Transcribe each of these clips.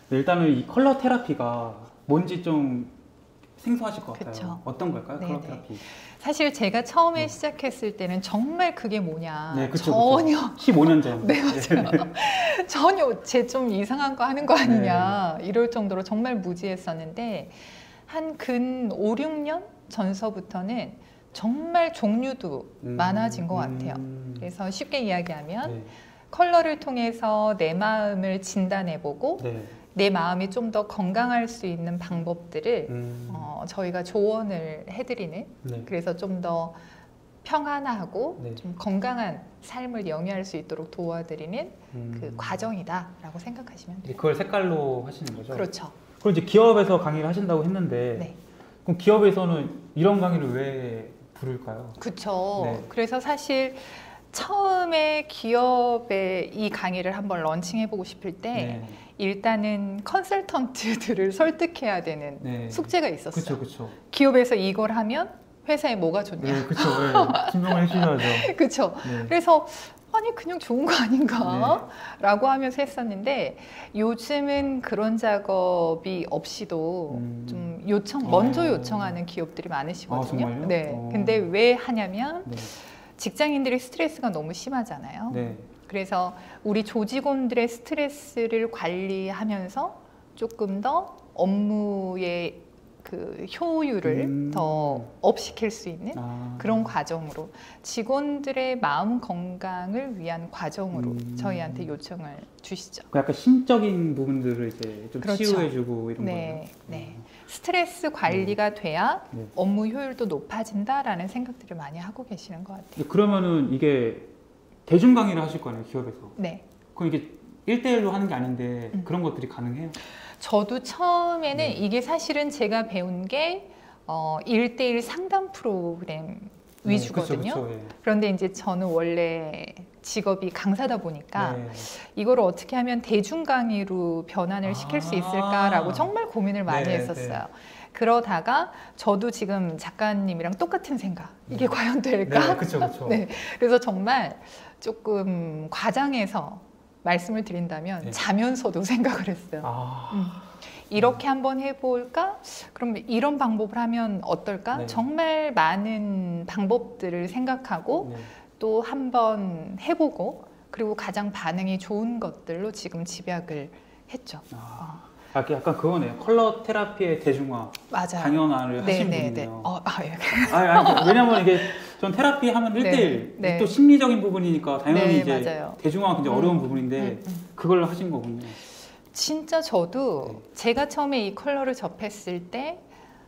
네, 일단은 이 컬러 테라피가 뭔지 좀 생소하실 것 같아요. 그쵸. 어떤 걸까요? 네네. 컬러 테라피. 사실 제가 처음에 네. 시작했을 때는 정말 그게 뭐냐 네, 그쵸, 전혀 15년 전. 네, 맞아요. 전혀 쟤 좀 이상한 거 하는 거 아니냐 이럴 정도로 정말 무지했었는데 한 근 5, 6년 전서부터는 정말 종류도 많아진 것 같아요. 그래서 쉽게 이야기하면 네. 컬러를 통해서 내 마음을 진단해보고 네. 내 마음이 좀 더 건강할 수 있는 방법들을 저희가 조언을 해드리는 네. 그래서 좀 더 평안하고 네. 좀 건강한 삶을 영위할 수 있도록 도와드리는 그 과정이다라고 생각하시면 돼요. 그걸 색깔로 하시는 거죠? 그렇죠. 그럼 이제 기업에서 강의를 하신다고 했는데 네. 그럼 기업에서는 이런 강의를 왜 부를까요? 그렇죠. 네. 그래서 사실 처음에 기업에 이 강의를 한번 런칭해보고 싶을 때 네. 일단은 컨설턴트들을 설득해야 되는 네. 숙제가 있었어요. 그렇죠, 그렇죠. 기업에서 이걸 하면 회사에 뭐가 좋냐. 네, 그렇죠. 네. 증명을 해주셔야죠. 그렇죠. 네. 그래서 아니 그냥 좋은 거 아닌가? 라고 하면서 했었는데 요즘은 그런 작업이 없이도 좀 먼저 요청하는 기업들이 많으시거든요. 아, 정말요? 네. 근데 왜 하냐면 네. 직장인들이 스트레스가 너무 심하잖아요. 네. 그래서 우리 조직원들의 스트레스를 관리하면서 조금 더 업무의 그 효율을 더 업시킬 수 있는 그런 과정으로 직원들의 마음 건강을 위한 과정으로 저희한테 요청을 주시죠. 약간 심적인 부분들을 이제 좀 그렇죠. 치유해주고 이런 거예요. 네, 네. 스트레스 관리가 돼야 네. 업무 효율도 높아진다라는 생각들을 많이 하고 계시는 것 같아요. 그러면은 이게 대중 강의를 하실 거네요, 기업에서. 네. 그럼 이게 1대1로 하는 게 아닌데 그런 것들이 가능해요? 저도 처음에는 이게 사실은 제가 배운 게 1대1 상담 프로그램 위주거든요. 그쵸, 예. 그런데 이제 저는 원래 직업이 강사다 보니까 네. 이걸 어떻게 하면 대중 강의로 변환을 시킬 수 있을까라고 정말 고민을 많이 했었어요. 그러다가 저도 지금 작가님이랑 똑같은 생각. 이게 과연 될까? 네, 그쵸. 네. 그래서 정말 조금 과장해서 말씀을 드린다면 자면서도 생각을 했어요. 이렇게 한번 해볼까? 그럼 이런 방법을 하면 어떨까? 네. 정말 많은 방법들을 생각하고 또 한번 해보고 그리고 가장 반응이 좋은 것들로 지금 집약을 했죠. 약간 그거네요. 컬러 테라피의 대중화, 맞아요. 당연화를 하신 분이네요. 예. 왜냐면 이게 전 테라피 하면 1대1 또 심리적인 부분이니까 당연히 이제 맞아요. 대중화가 굉장히 어려운 부분인데 그걸 하신 거군요. 진짜 저도 제가 처음에 이 컬러를 접했을 때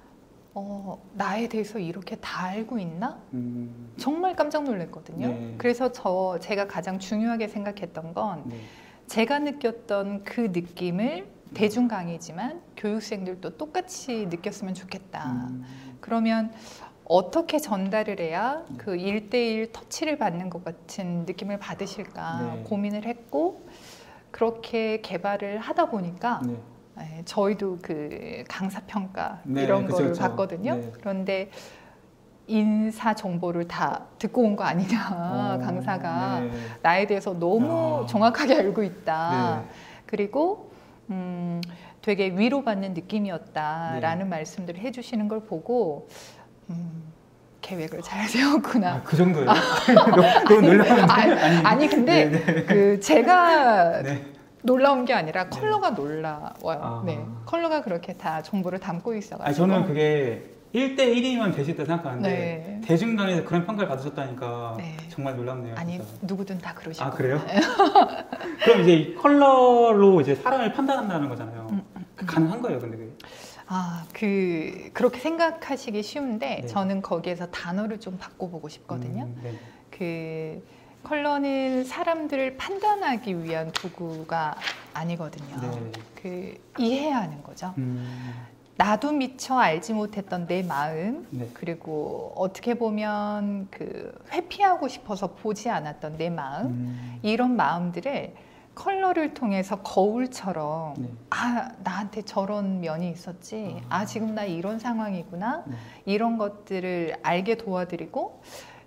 나에 대해서 이렇게 다 알고 있나? 정말 깜짝 놀랐거든요. 네. 그래서 제가 가장 중요하게 생각했던 건 제가 느꼈던 그 느낌을 대중 강의지만 교육생들도 똑같이 느꼈으면 좋겠다. 그러면 어떻게 전달을 해야 그 1대1 터치를 받는 것 같은 느낌을 받으실까 고민을 했고 거렇게 개발을 하다 보니까 저희도 그 강사평가 이런 거를 봤거든요. 그런데 인사 정보를 다 듣고 온 거 아니냐 강사가 나에 대해서 너무 정확하게 알고 있다. 그리고 되게 위로받는 느낌이었다라는 말씀들을 해주시는 걸 보고 계획을 잘 세웠구나. 그 정도예요? 너무 놀라운데? 아니 근데 그 제가 놀라운 게 아니라 컬러가 놀라워요. 컬러가 그렇게 다 정보를 담고 있어가지고. 저는 그게 1대1이면 되실 때 생각하는데 대중 강의에서 그런 평가를 받으셨다니까 정말 놀랍네요. 아니 진짜. 누구든 다 그러시고. 아 그래요? 그럼 이제 이 컬러로 이제 사람을 판단한다는 거잖아요. 가능한 거예요, 근데 그게? 그렇게 생각하시기 쉬운데 저는 거기에서 단어를 좀 바꿔보고 싶거든요. 그 컬러는 사람들을 판단하기 위한 도구가 아니거든요. 그 이해해야 하는 거죠. 나도 미처 알지 못했던 내 마음, 그리고 어떻게 보면 그 회피하고 싶어서 보지 않았던 내 마음, 이런 마음들을 컬러를 통해서 거울처럼 나한테 저런 면이 있었지, 지금 나 이런 상황이구나, 이런 것들을 알게 도와드리고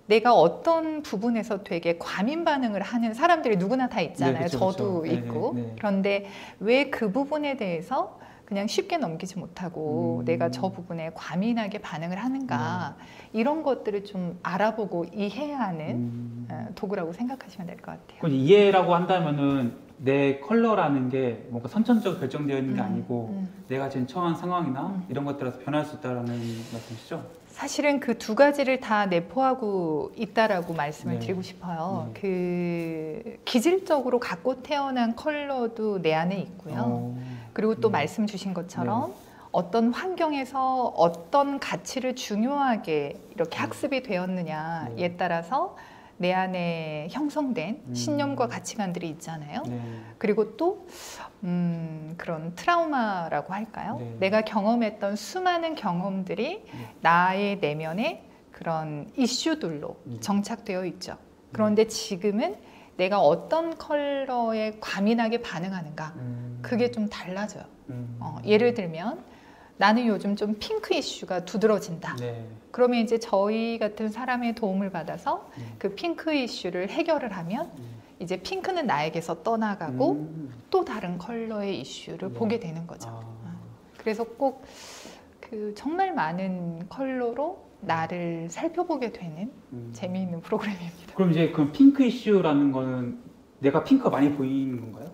내가 어떤 부분에서 되게 과민 반응을 하는 사람들이 누구나 다 있잖아요. 네, 그쵸, 저도 그쵸. 있고. 네, 네. 그런데 왜 그 부분에 대해서 그냥 쉽게 넘기지 못하고 내가 저 부분에 과민하게 반응을 하는가, 이런 것들을 좀 알아보고 이해해야 하는 도구라고 생각하시면 될 것 같아요. 그럼 이해라고 한다면은 내 컬러라는 게 뭔가 선천적으로 결정되어 있는 게 아니고 내가 지금 처한 상황이나 이런 것들에서 변할 수 있다는 말씀이시죠? 사실은 그 두 가지를 다 내포하고 있다라고 말씀을 네. 드리고 싶어요. 네. 그 기질적으로 갖고 태어난 컬러도 내 안에 있고요. 그리고 또 말씀 주신 것처럼 어떤 환경에서 어떤 가치를 중요하게 이렇게 학습이 되었느냐에 따라서 내 안에 형성된 신념과 가치관들이 있잖아요. 그리고 또 그런 트라우마라고 할까요? 내가 경험했던 수많은 경험들이 나의 내면에 그런 이슈들로 정착되어 있죠. 그런데 지금은 내가 어떤 컬러에 과민하게 반응하는가, 그게 좀 달라져요. 예를 들면 나는 요즘 좀 핑크 이슈가 두드러진다. 그러면 이제 저희 같은 사람의 도움을 받아서 그 핑크 이슈를 해결을 하면 이제 핑크는 나에게서 떠나가고 또 다른 컬러의 이슈를 보게 되는 거죠. 그래서 꼭 그 정말 많은 컬러로 나를 살펴보게 되는 재미있는 프로그램입니다. 그럼 이제 그 핑크 이슈라는 거는 내가 핑크가 많이 보이는 건가요?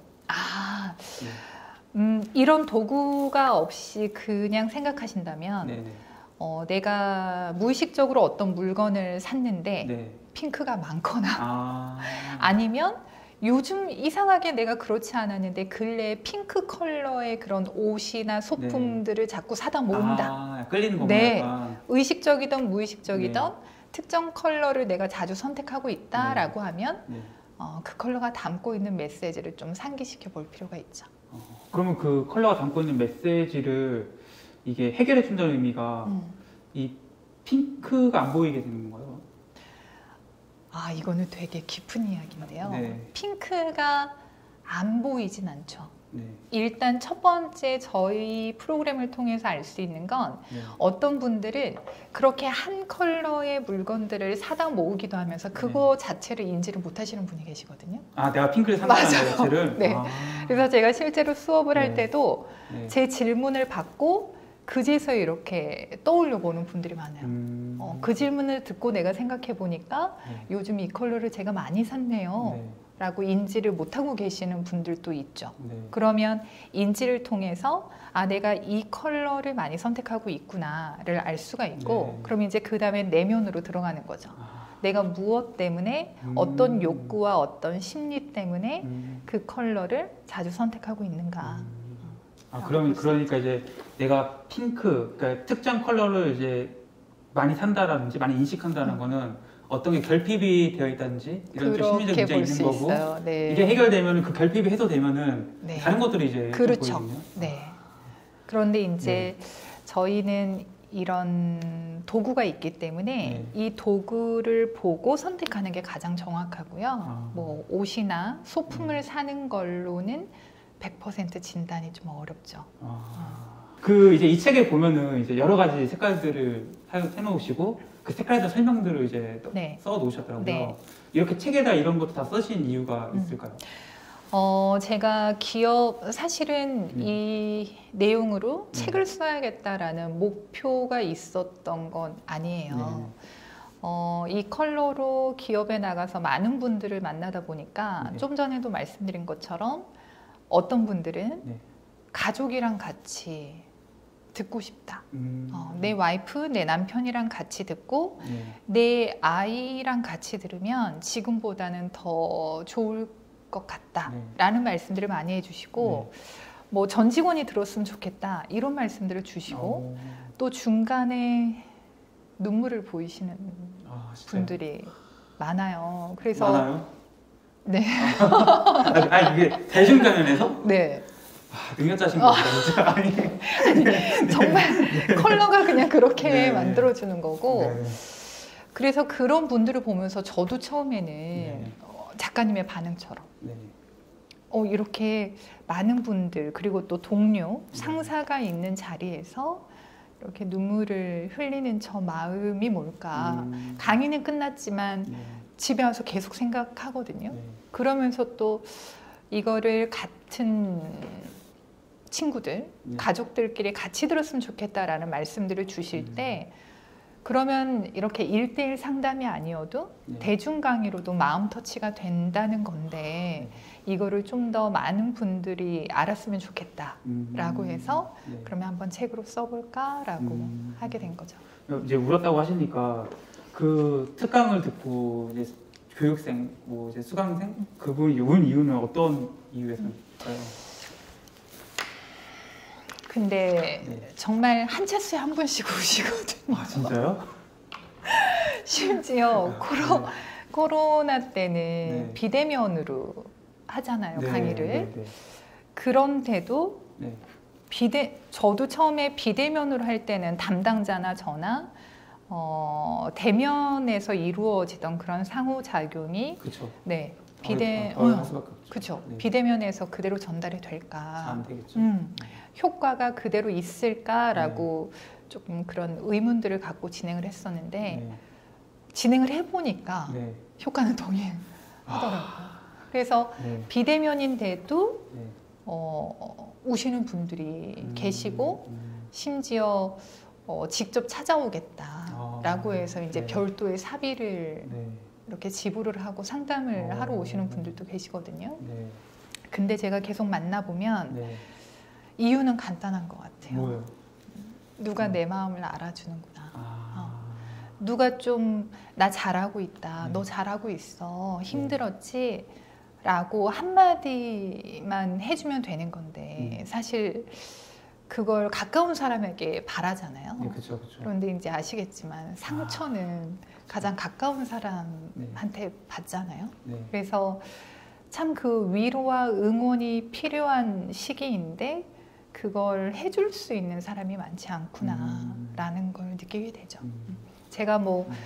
이런 도구가 없이 그냥 생각하신다면 내가 무의식적으로 어떤 물건을 샀는데 핑크가 많거나 아니면 요즘 이상하게 내가 그렇지 않았는데 근래에 핑크 컬러의 그런 옷이나 소품들을 자꾸 사다 모은다. 끌리는 거구나. 의식적이든 무의식적이든 특정 컬러를 내가 자주 선택하고 있다라고 하면 그 컬러가 담고 있는 메시지를 좀 상기시켜 볼 필요가 있죠. 그러면 그 컬러가 담고 있는 메시지를 이게 해결해 준다는 의미가 이 핑크가 안 보이게 되는 건가요? 이거는 되게 깊은 이야기인데요. 핑크가 안 보이진 않죠. 일단 첫 번째 저희 프로그램을 통해서 알 수 있는 건 어떤 분들은 그렇게 한 컬러의 물건들을 사다 모으기도 하면서 그거 자체를 인지를 못 하시는 분이 계시거든요. 내가 핑크를 산다는 자체를? 그래서 제가 실제로 수업을 할 때도 제 질문을 받고 그제서 이렇게 떠올려 보는 분들이 많아요. 그 질문을 듣고 내가 생각해 보니까 요즘 이 컬러를 제가 많이 샀네요. 라고 인지를 못하고 계시는 분들도 있죠. 그러면 인지를 통해서 내가 이 컬러를 많이 선택하고 있구나를 알 수가 있고 그럼 이제 그 다음에 내면으로 들어가는 거죠. 내가 무엇 때문에 어떤 욕구와 어떤 심리 때문에 그 컬러를 자주 선택하고 있는가. 그러니까 이제 내가 핑크, 그러니까 특정 컬러를 이제 많이 산다라든지 많이 인식한다는 거는 어떤 게 결핍이 되어 있다든지 이런 좀 심리적 문제가 있는 거고 이게 해결되면 그 결핍이 해소되면은 다른 것들이 이제 그렇죠. 그런데 이제 저희는 이런 도구가 있기 때문에 이 도구를 보고 선택하는 게 가장 정확하고요. 뭐 옷이나 소품을 사는 걸로는 100% 진단이 좀 어렵죠. 그 이제 이 책에 보면은 이제 여러 가지 색깔들을 해놓으시고 그 색깔에다 설명들을 이제 써 놓으셨더라고요. 이렇게 책에다 이런 것도 다 쓰신 이유가 있을까요? 제가 사실은 이 내용으로 책을 써야겠다라는 목표가 있었던 건 아니에요. 이 컬러로 기업에 나가서 많은 분들을 만나다 보니까 좀 전에도 말씀드린 것처럼 어떤 분들은 가족이랑 같이 듣고 싶다. 내 와이프, 내 남편이랑 같이 듣고 내 아이랑 같이 들으면 지금보다는 더 좋을 것 같다. 라는 말씀들을 많이 해주시고 뭐 전 직원이 들었으면 좋겠다. 이런 말씀들을 주시고 또 중간에 눈물을 보이시는 분들이 많아요. 그래서 많아요? 이게 대중강연에서? 능력자신 겁니다, 진짜. 정말 컬러가 그냥 그렇게 만들어주는 거고. 그래서 그런 분들을 보면서 저도 처음에는 작가님의 반응처럼 이렇게 많은 분들 그리고 또 동료, 상사가 있는 자리에서 이렇게 눈물을 흘리는 저 마음이 뭘까. 강의는 끝났지만 네. 집에 와서 계속 생각하거든요. 네. 그러면서 또 이거를 같은 친구들, 네. 가족들끼리 같이 들었으면 좋겠다라는 말씀들을 주실 때 그러면 이렇게 1대1 상담이 아니어도 네. 대중 강의로도 마음 터치가 된다는 건데 이거를 좀 더 많은 분들이 알았으면 좋겠다라고 해서 네. 그러면 한번 책으로 써볼까라고 하게 된 거죠. 이제 울었다고 하시니까 그 특강을 듣고 이제 교육생, 뭐 이제 수강생 그분이 운 이유는 어떤 이유에서일까요? 근데 네. 정말 한 차수에 한 분씩 우시거든요. 아 진짜요? 심지어 코로나 때는 네. 비대면으로 하잖아요, 네, 강의를. 네, 네. 그런데도 네. 저도 처음에 비대면으로 할 때는 담당자나 저나 대면에서 이루어지던 그런 상호작용이 그렇죠. 할 수밖에 없죠. 그렇죠. 네. 비대면에서 그대로 전달이 될까? 안 되겠죠. 효과가 그대로 있을까라고 조금 그런 의문들을 갖고 진행을 했었는데 네. 진행을 해보니까 네. 효과는 동일하더라고요. 그래서 네. 비대면인데도 네. 우시는 분들이 계시고 심지어 직접 찾아오겠다라고 해서 이제 네. 별도의 사비를 네. 이렇게 지불을 하고 상담을 하러 오시는 분들도 계시거든요. 네. 근데 제가 계속 만나보면 네. 이유는 간단한 것 같아요. 뭐예요? 누가 내 마음을 알아주는구나. 아. 누가 좀 나 잘하고 있다. 네. 너 잘하고 있어. 힘들었지? 라고 한마디만 해주면 되는 건데 사실 그걸 가까운 사람에게 바라잖아요. 네, 그렇죠, 그렇죠. 그런데 이제 아시겠지만 상처는 가장 가까운 사람한테 받잖아요. 네. 그래서 참 그 위로와 응원이 필요한 시기인데 그걸 해줄 수 있는 사람이 많지 않구나라는 걸 느끼게 되죠. 제가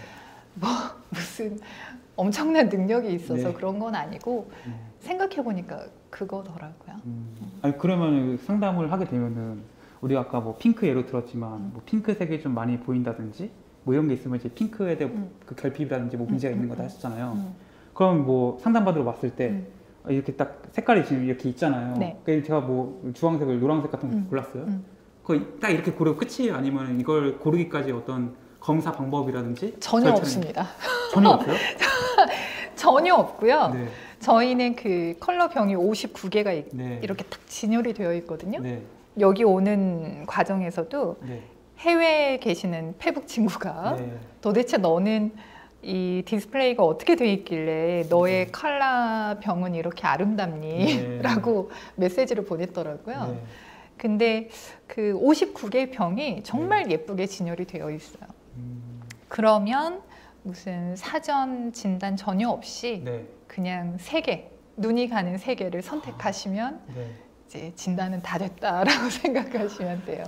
무슨 엄청난 능력이 있어서 네. 그런 건 아니고 생각해 보니까 그거더라고요. 아니 그러면 상담을 하게 되면은 우리가 아까 뭐 핑크 예로 들었지만 뭐 핑크색이 좀 많이 보인다든지 뭐 이런 게 있으면 이제 핑크에 대한 그 결핍이라든지 뭐 문제가 있는 거다 하셨잖아요. 그럼 뭐 상담받으러 왔을 때 이렇게 딱 색깔이 지금 이렇게 있잖아요. 네. 그러니까 제가 뭐 주황색을 노란색 같은 거 골랐어요. 그거 딱 이렇게 고르고 끝이에요? 아니면 이걸 고르기까지 어떤 검사 방법이라든지 전혀 절차는- 없습니다. 전혀 없어요? 전혀 없고요. 네. 저희는 그 컬러 병이 59개가 네. 이렇게 딱 진열이 되어 있거든요. 네. 여기 오는 과정에서도 네. 해외에 계시는 페북 친구가 네. 도대체 너는 이 디스플레이가 어떻게 돼 있길래 너의 컬러 병은 이렇게 아름답니? 네. 라고 메시지를 보냈더라고요. 네. 근데 그 59개의 병이 정말 예쁘게 진열이 되어 있어요. 그러면 무슨 사전 진단 전혀 없이 네. 그냥 3개, 눈이 가는 3개를 선택하시면 네. 이제 진단은 다 됐다라고 생각하시면 돼요.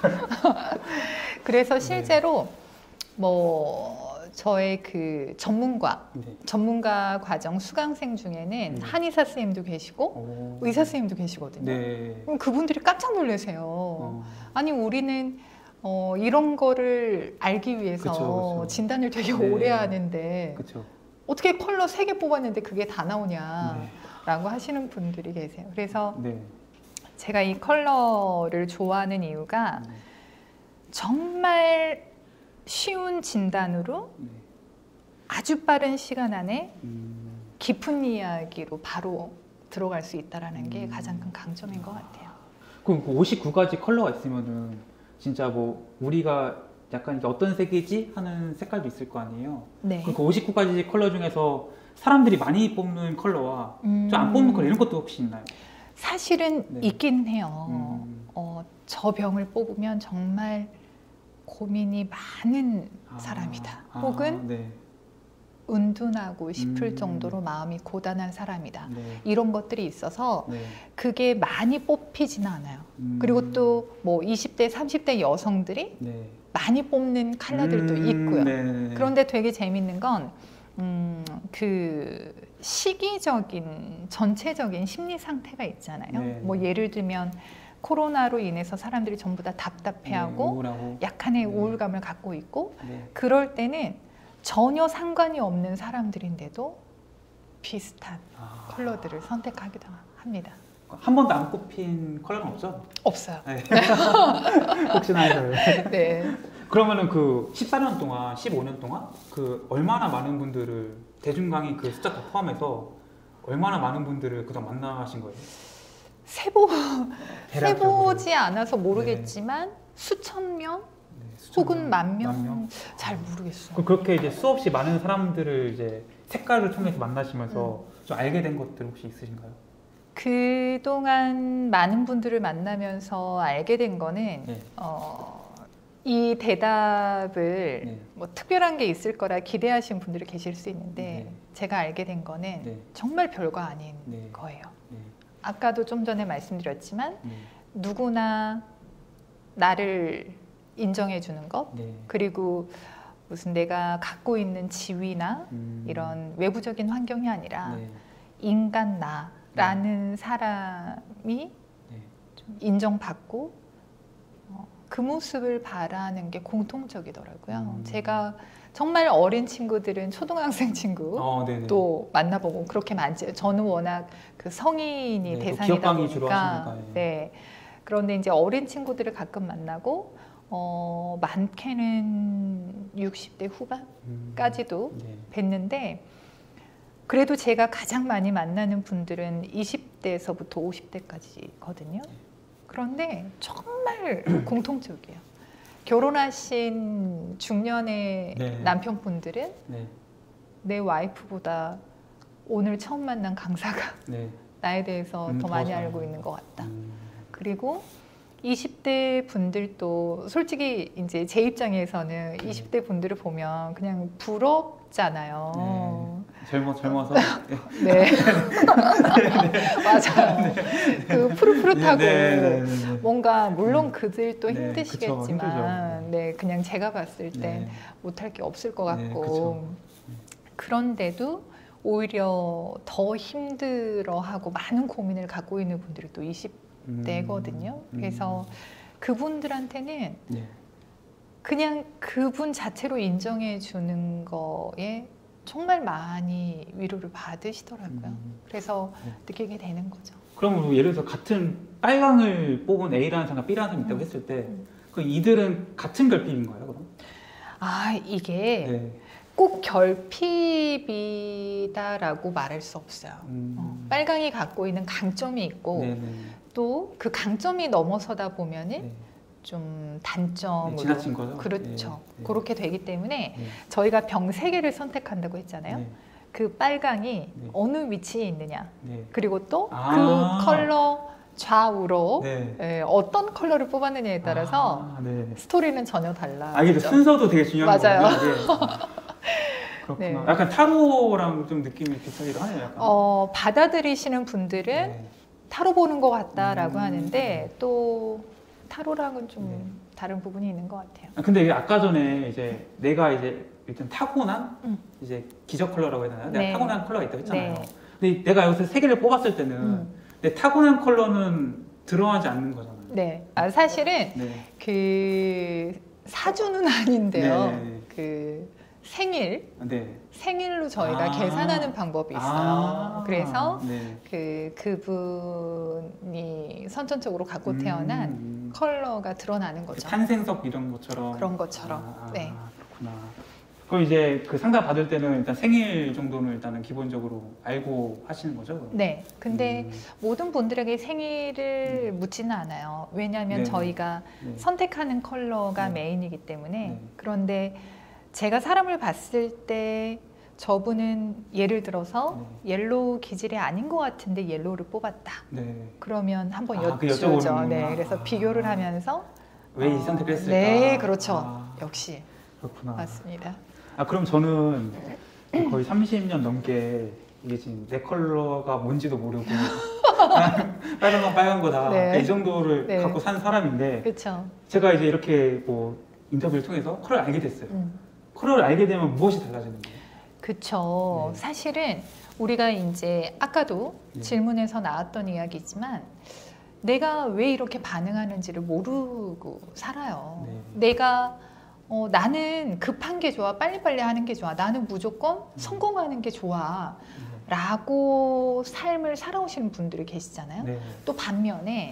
그래서 실제로 뭐 저의 그 전문가 과정 수강생 중에는 한의사 선생님도 계시고 의사 선생님도 계시거든요. 네. 그럼 그분들이 깜짝 놀라세요. 아니 우리는 이런 거를 알기 위해서 그쵸. 진단을 되게 네. 오래 하는데 그렇죠. 어떻게 컬러 3개 뽑았는데 그게 다 나오냐라고 네. 하시는 분들이 계세요. 그래서 네. 제가 이 컬러를 좋아하는 이유가 정말 쉬운 진단으로 네. 아주 빠른 시간 안에 깊은 이야기로 바로 들어갈 수 있다는 게 가장 큰 강점인 것 같아요. 그럼 그 59가지 컬러가 있으면은 진짜 뭐 우리가 약간 이게 어떤 색이지 하는 색깔도 있을 거 아니에요. 네. 그럼 그 59가지 컬러 중에서 사람들이 많이 뽑는 컬러와 좀 안 뽑는 컬러 이런 것도 혹시 있나요? 사실은 네. 있긴 해요. 저 병을 뽑으면 정말 고민이 많은 사람이다. 혹은 네. 은둔하고 싶을 정도로 마음이 고단한 사람이다. 네. 이런 것들이 있어서 네. 그게 많이 뽑히지는 않아요. 그리고 또 뭐 20대, 30대 여성들이 네. 많이 뽑는 컬러들도 있고요. 네. 그런데 되게 재밌는 건 그 시기적인 전체적인 심리 상태가 있잖아요. 네. 뭐 예를 들면 코로나로 인해서 사람들이 전부 다 답답해하고 우울하고. 약간의 우울감을 갖고 있고 그럴 때는 전혀 상관이 없는 사람들인데도 비슷한 컬러들을 선택하기도 합니다. 한 번도 안 꼽힌 컬러는 없죠? 없어요. 네. 혹시나 해서. 네. 그러면은 그 14년 동안, 15년 동안 그 얼마나 많은 분들을 대중 강의 그 숫자 다 포함해서 얼마나 많은 분들을 그동안 만나신 거예요? 세보지 않아서 모르겠지만 수천 명 혹은 만 명 잘 모르겠어요. 그렇게 이제 수없이 많은 사람들을 이제 색깔을 통해서 만나시면서 좀 알게 된 것들 혹시 있으신가요? 그동안 많은 분들을 만나면서 알게 된 거는 이 대답을 뭐 특별한 게 있을 거라 기대하신 분들이 계실 수 있는데 제가 알게 된 거는 정말 별거 아닌 거예요. 아까도 좀 전에 말씀드렸지만 누구나 나를 인정해 주는 것 그리고 무슨 내가 갖고 있는 지위나 이런 외부적인 환경이 아니라 인간 나라는 사람이 좀 인정받고 그 모습을 바라는 게 공통적이더라고요. 제가 정말 어린 친구들은 초등학생 친구도 만나보고 그렇게 많지. 저는 워낙 그 성인이 대상이다 보니까. 네. 그런데 이제 어린 친구들을 가끔 만나고 많게는 60대 후반까지도 뵀는데 그래도 제가 가장 많이 만나는 분들은 20대에서부터 50대까지거든요. 그런데 정말 공통적이에요. 결혼하신 중년의 남편분들은 내 와이프보다 오늘 처음 만난 강사가 나에 대해서 더 많이 알고 있는 것 같다. 그리고 20대 분들도 솔직히 이제 제 입장에서는 20대 분들을 보면 그냥 부럽잖아요. 젊어서. 네. 맞아요. 그 푸릇푸릇하고 뭔가 물론 그들도 힘드시겠지만 그냥 제가 봤을 때 못할 게 없을 것 같고 그런데도 오히려 더 힘들어하고 많은 고민을 갖고 있는 분들이 또 20대거든요. 그래서 그분들한테는 그냥 그분 자체로 인정해 주는 거에 정말 많이 위로를 받으시더라고요. 그래서 느끼게 되는 거죠. 그럼 예를 들어서 같은 빨강을 뽑은 A라는 사람과 B라는 사람이 있다고 했을 때 그 이들은 같은 결핍인가요? 그럼? 이게 꼭 결핍이다라고 말할 수 없어요. 빨강이 갖고 있는 강점이 있고 또 그 강점이 넘어서다 보면은 좀 단점으로 지나친 거죠? 그렇죠. 그렇게 되기 때문에 저희가 병 3개를 선택한다고 했잖아요. 그 빨강이 어느 위치에 있느냐 그리고 또 그 컬러 좌우로 어떤 컬러를 뽑았느냐에 따라서 스토리는 전혀 달라. 이게 순서도 되게 중요한 거예요. 맞아요. 그렇구나. 약간 타로랑 좀 느낌이 비슷하기도 하네요. 약간. 받아들이시는 분들은 타로 보는 것 같다라고 하는데 또 타로랑은 좀 다른 부분이 있는 것 같아요. 근데 아까 전에 이제 내가 이제 일단 타고난 이제 기저 컬러라고 해야 되나요? 내가 타고난 컬러가 있다고 했잖아요. 근데 내가 여기서 3개를 뽑았을 때는 내 타고난 컬러는 드러나지 않는 거잖아요. 네. 사실은 그 사주는 아닌데요. 그 생일로 저희가 계산하는 방법이 있어요. 그래서 그분이 선천적으로 갖고 태어난 컬러가 드러나는 거죠. 탄생석 이런 것처럼. 그런 것처럼. 그렇구나. 그럼 이제 그 상담 받을 때는 일단 생일 정도는 일단은 기본적으로 알고 하시는 거죠? 그럼? 네. 근데 모든 분들에게 생일을 묻지는 않아요. 왜냐하면 저희가 선택하는 컬러가 메인이기 때문에. 그런데 제가 사람을 봤을 때 저분은 예를 들어서 옐로우 기질이 아닌 것 같은데 옐로우를 뽑았다. 그러면 한번 여쭈죠. 그래서 비교를 하면서 왜 이 선택을 했을까? 네, 그렇죠. 역시. 그렇구나. 맞습니다. 그럼 저는 거의 30년 넘게 이게 지금 내 컬러가 뭔지도 모르고 빨간 건 빨간 거다. 이 정도를 갖고 산 사람인데 그렇죠. 제가 이제 이렇게 뭐 인터뷰를 통해서 컬러를 알게 됐어요. 컬러를 알게 되면 무엇이 달라지는 거예요? 그렇죠. 사실은 우리가 이제 아까도 질문에서 나왔던 이야기지만 내가 왜 이렇게 반응하는지를 모르고 살아요. 네. 내가 나는 급한 게 좋아, 빨리빨리 하는 게 좋아, 나는 무조건 성공하는 게 좋아 라고 삶을 살아오시는 분들이 계시잖아요. 네. 또 반면에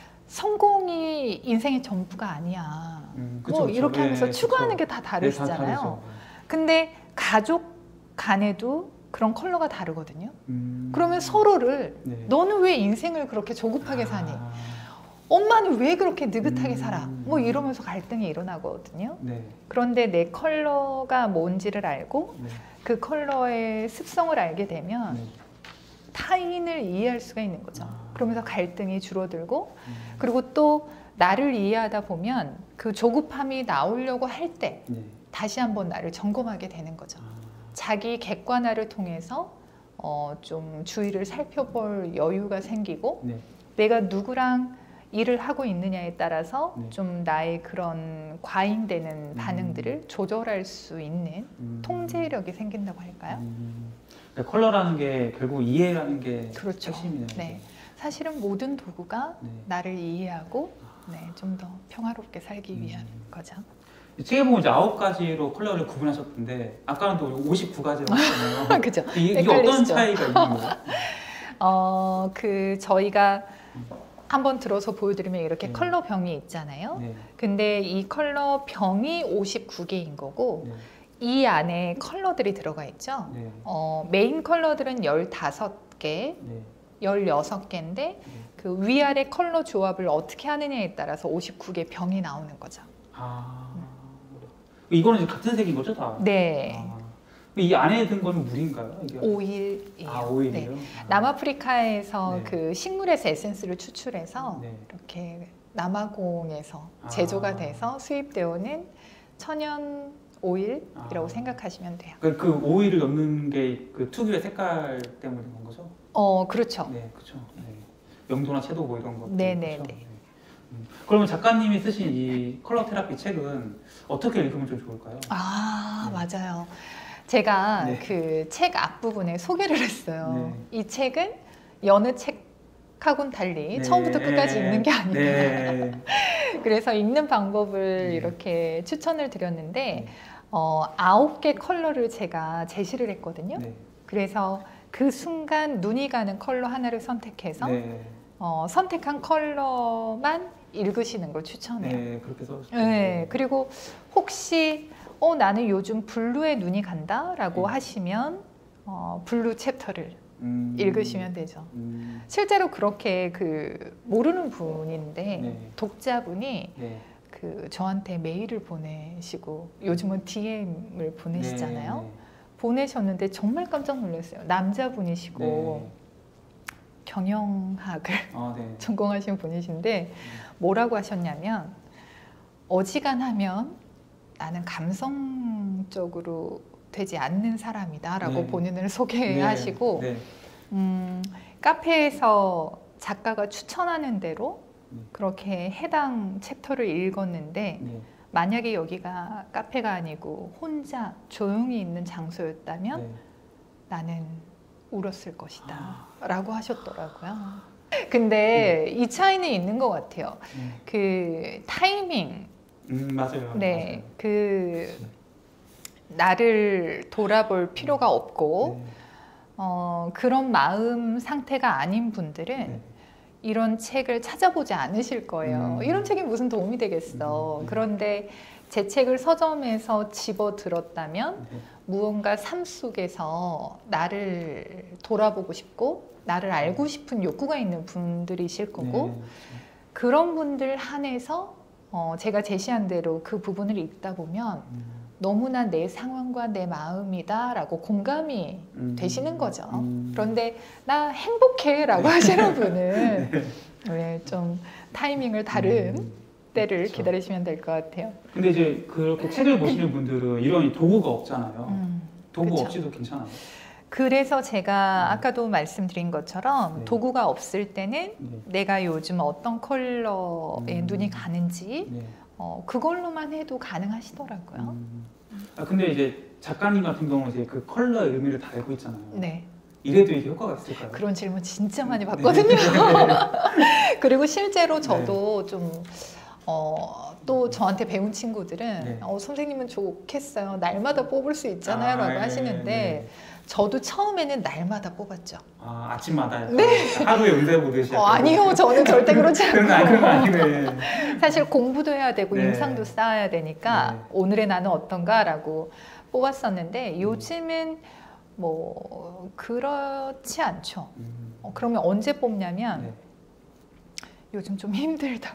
성공이 인생의 전부가 아니야. 그쵸, 뭐 이렇게 그쵸. 하면서 네, 추구하는 그쵸. 게 다 네, 다르시잖아요. 다 다르죠. 근데 가족 간에도 그런 컬러가 다르거든요. 음. 그러면 서로를 네. 너는 왜 인생을 그렇게 조급하게 사니? 아. 엄마는 왜 그렇게 느긋하게 살아? 뭐 이러면서 갈등이 일어나거든요. 네. 그런데 내 컬러가 뭔지를 알고 네. 그 컬러의 습성을 알게 되면 네. 타인을 이해할 수가 있는 거죠. 아. 그러면서 갈등이 줄어들고 그리고 또 나를 이해하다 보면 그 조급함이 나오려고 할 때 네. 다시 한번 나를 점검하게 되는 거죠. 아. 자기 객관화를 통해서 좀 주위를 살펴볼 여유가 생기고 네. 내가 누구랑 일을 하고 있느냐에 따라서 네. 좀 나의 그런 과잉되는 반응들을 조절할 수 있는 통제력이 생긴다고 할까요? 그러니까 컬러라는 게 결국 이해라는 게 그렇죠. 핵심이네요. 네. 사실은 모든 도구가 네. 나를 이해하고 좀 더 평화롭게 살기 위한 거죠. 책에 보면 이제 9가지로 컬러를 구분하셨던데 아까는 또 59가지라고 했잖아요. 그죠. 이게 어떤 헷갈리시죠? 차이가 있는 거예요? 저희가 한번 들어서 보여드리면 이렇게 네. 컬러 병이 있잖아요. 네. 근데 이 컬러 병이 59개인 거고 네. 이 안에 컬러들이 들어가 있죠. 네. 메인 컬러들은 15개, 네. 16개인데 그 위아래 컬러 조합을 어떻게 하느냐에 따라서 59개 병이 나오는 거죠. 아. 이거는 이제 같은 색인 거죠, 다? 네. 아. 이 안에 든 거는 물인가요? 이게? 오일이에요. 아, 오일이에요? 네. 아. 남아프리카에서 네. 그 식물에서 에센스를 추출해서 네. 이렇게 남아공에서 아. 제조가 돼서 수입되어 오는 천연 오일이라고 아. 생각하시면 돼요. 그 오일을 넣는 게 그 특유의 색깔 때문인 건 거죠? 그렇죠. 네, 그렇죠. 네. 영도나 채도 뭐 이런 것. 네네네. 그렇죠? 네. 그러면 작가님이 쓰신 이 컬러 테라피 책은 어떻게 읽으면 좀 좋을까요? 아, 네. 맞아요. 제가 네. 그 책 앞부분에 소개를 했어요. 네. 이 책은 여느 책하고는 달리 네. 처음부터 끝까지 읽는 게 아니다. 네. 그래서 읽는 방법을 네. 이렇게 추천을 드렸는데 네. 9개 컬러를 제가 제시를 했거든요. 네. 그래서 그 순간 눈이 가는 컬러 하나를 선택해서 네. 선택한 컬러만 읽으시는 걸 추천해요. 네, 그렇게 써. 네, 그리고 혹시 나는 요즘 블루에 눈이 간다 라고 네. 하시면 블루 챕터를 읽으시면 되죠. 실제로 그렇게 모르는 분인데 네. 독자분이 네. 저한테 메일을 보내시고 요즘은 DM을 보내시잖아요. 네. 보내셨는데 정말 깜짝 놀랐어요. 남자분이시고 네. 경영학을 아, 네. 전공하신 분이신데 뭐라고 하셨냐면 어지간하면 나는 감성적으로 되지 않는 사람이다 라고 네. 본인을 소개하시고 네. 카페에서 작가가 추천하는 대로 네. 그렇게 해당 챕터를 읽었는데 네. 만약에 여기가 카페가 아니고 혼자 조용히 있는 장소였다면 네. 나는 울었을 것이다 라고 하셨더라고요. 근데 이 차이는 있는 것 같아요. 그 타이밍, 맞아요. 네, 나를 돌아볼 필요가 없고 맞아요. 그런 마음 상태가 아닌 분들은 네. 이런 책을 찾아보지 않으실 거예요. 이런 책이 무슨 도움이 되겠어. 네. 그런데 제 책을 서점에서 집어 들었다면 네. 무언가 삶 속에서 나를 돌아보고 싶고 나를 알고 싶은 욕구가 있는 분들이실 거고 네. 그런 분들 한해서 제가 제시한 대로 그 부분을 읽다 보면 너무나 내 상황과 내 마음이다 라고 공감이 되시는 거죠. 그런데 나 행복해 라고 하시는 분은 네, 좀 타이밍을 다른 때를 그렇죠. 기다리시면 될 것 같아요. 근데 이제 그렇게 책을 보시는 분들은 이런 도구가 없잖아요. 도구 그쵸. 없이도 괜찮아요. 그래서 제가 아까도 말씀드린 것처럼 네. 도구가 없을 때는 네. 내가 요즘 어떤 컬러에 눈이 가는지 네. 그걸로만 해도 가능하시더라고요. 근데 이제 작가님 같은 경우는 이제 그 컬러의 의미를 다 알고 있잖아요. 네. 이래도 이게 효과가 있을까요? 그런 질문 진짜 많이 받거든요. 그리고 실제로 저도 좀 또 저한테 배운 친구들은 선생님은 좋겠어요. 날마다 뽑을 수 있잖아요. 라고 하시는데 저도 처음에는 날마다 뽑았죠. 아침마다? 네. 하루에 운세 보듯이? 아니요. 저는 절대 그렇지 않고. 그런 거 아니네. 사실 공부도 해야 되고 인상도 쌓아야 되니까 오늘의 나는 어떤가 라고 뽑았었는데 요즘은 뭐 그렇지 않죠. 그러면 언제 뽑냐면 요즘 좀 힘들다.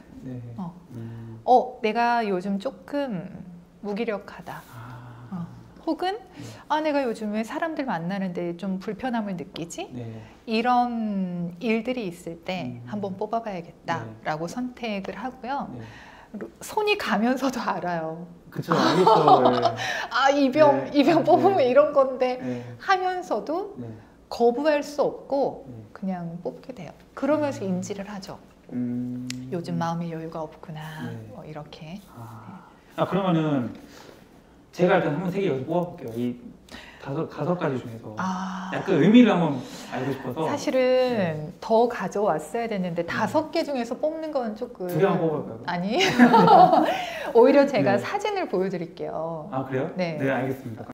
내가 요즘 조금 무기력하다. 혹은 내가 요즘에 사람들 만나는데 좀 불편함을 느끼지? 이런 일들이 있을 때 한번 뽑아봐야겠다라고 선택을 하고요. 손이 가면서도 알아요. 그쵸, 알겠죠. 이병 뽑으면 이런 건데 하면서도 거부할 수 없고 그냥 뽑게 돼요. 그러면서 인지를 하죠. 요즘 마음의 여유가 없구나. 뭐 이렇게. 그러면은 제가 일단 한번 3개 여기 뽑아볼게요. 이 다섯 가지 중에서 약간 의미를 한번 알고 싶어서. 사실은 더 가져왔어야 됐는데 5개 중에서 뽑는 건 조금. 2개만 뽑을까요? 아니. 오히려 제가 사진을 보여드릴게요. 그래요? 네, 알겠습니다.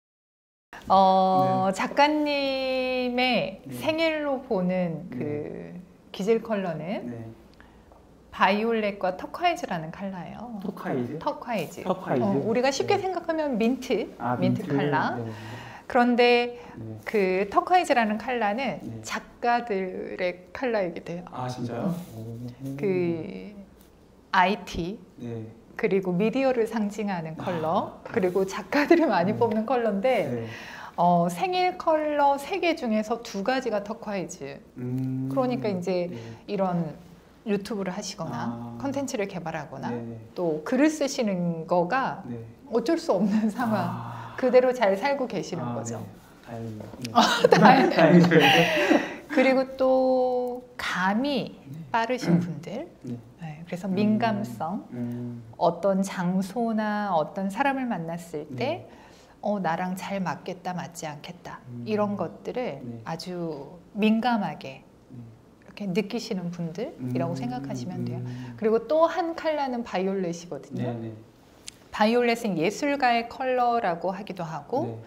작가님의 생일로 보는 그 기질 컬러는 바이올렛과 터콰이즈라는 컬러예요. 터콰이즈. 우리가 쉽게 생각하면 민트 컬러. 그런데 그 터콰이즈라는 컬러는 작가들의 컬러이기도 해요. 진짜요? 그 IT 그리고 미디어를 상징하는 컬러 그리고 작가들이 많이 뽑는 컬러인데 생일 컬러 3개 중에서 2가지가 터콰이즈. 그러니까 이제 이런 유튜브를 하시거나 컨텐츠를 개발하거나 또 글을 쓰시는 거가 어쩔 수 없는 상황 그대로 잘 살고 계시는 거죠. 다행이죠. 그리고 또 감이 빠르신 분들 그래서 민감성 어떤 장소나 어떤 사람을 만났을 때 나랑 잘 맞겠다 맞지 않겠다 이런 것들을 아주 민감하게 이렇게 느끼시는 분들이라고 생각하시면 돼요. 그리고 또 한 컬러는 바이올렛이거든요. 바이올렛은 예술가의 컬러라고 하기도 하고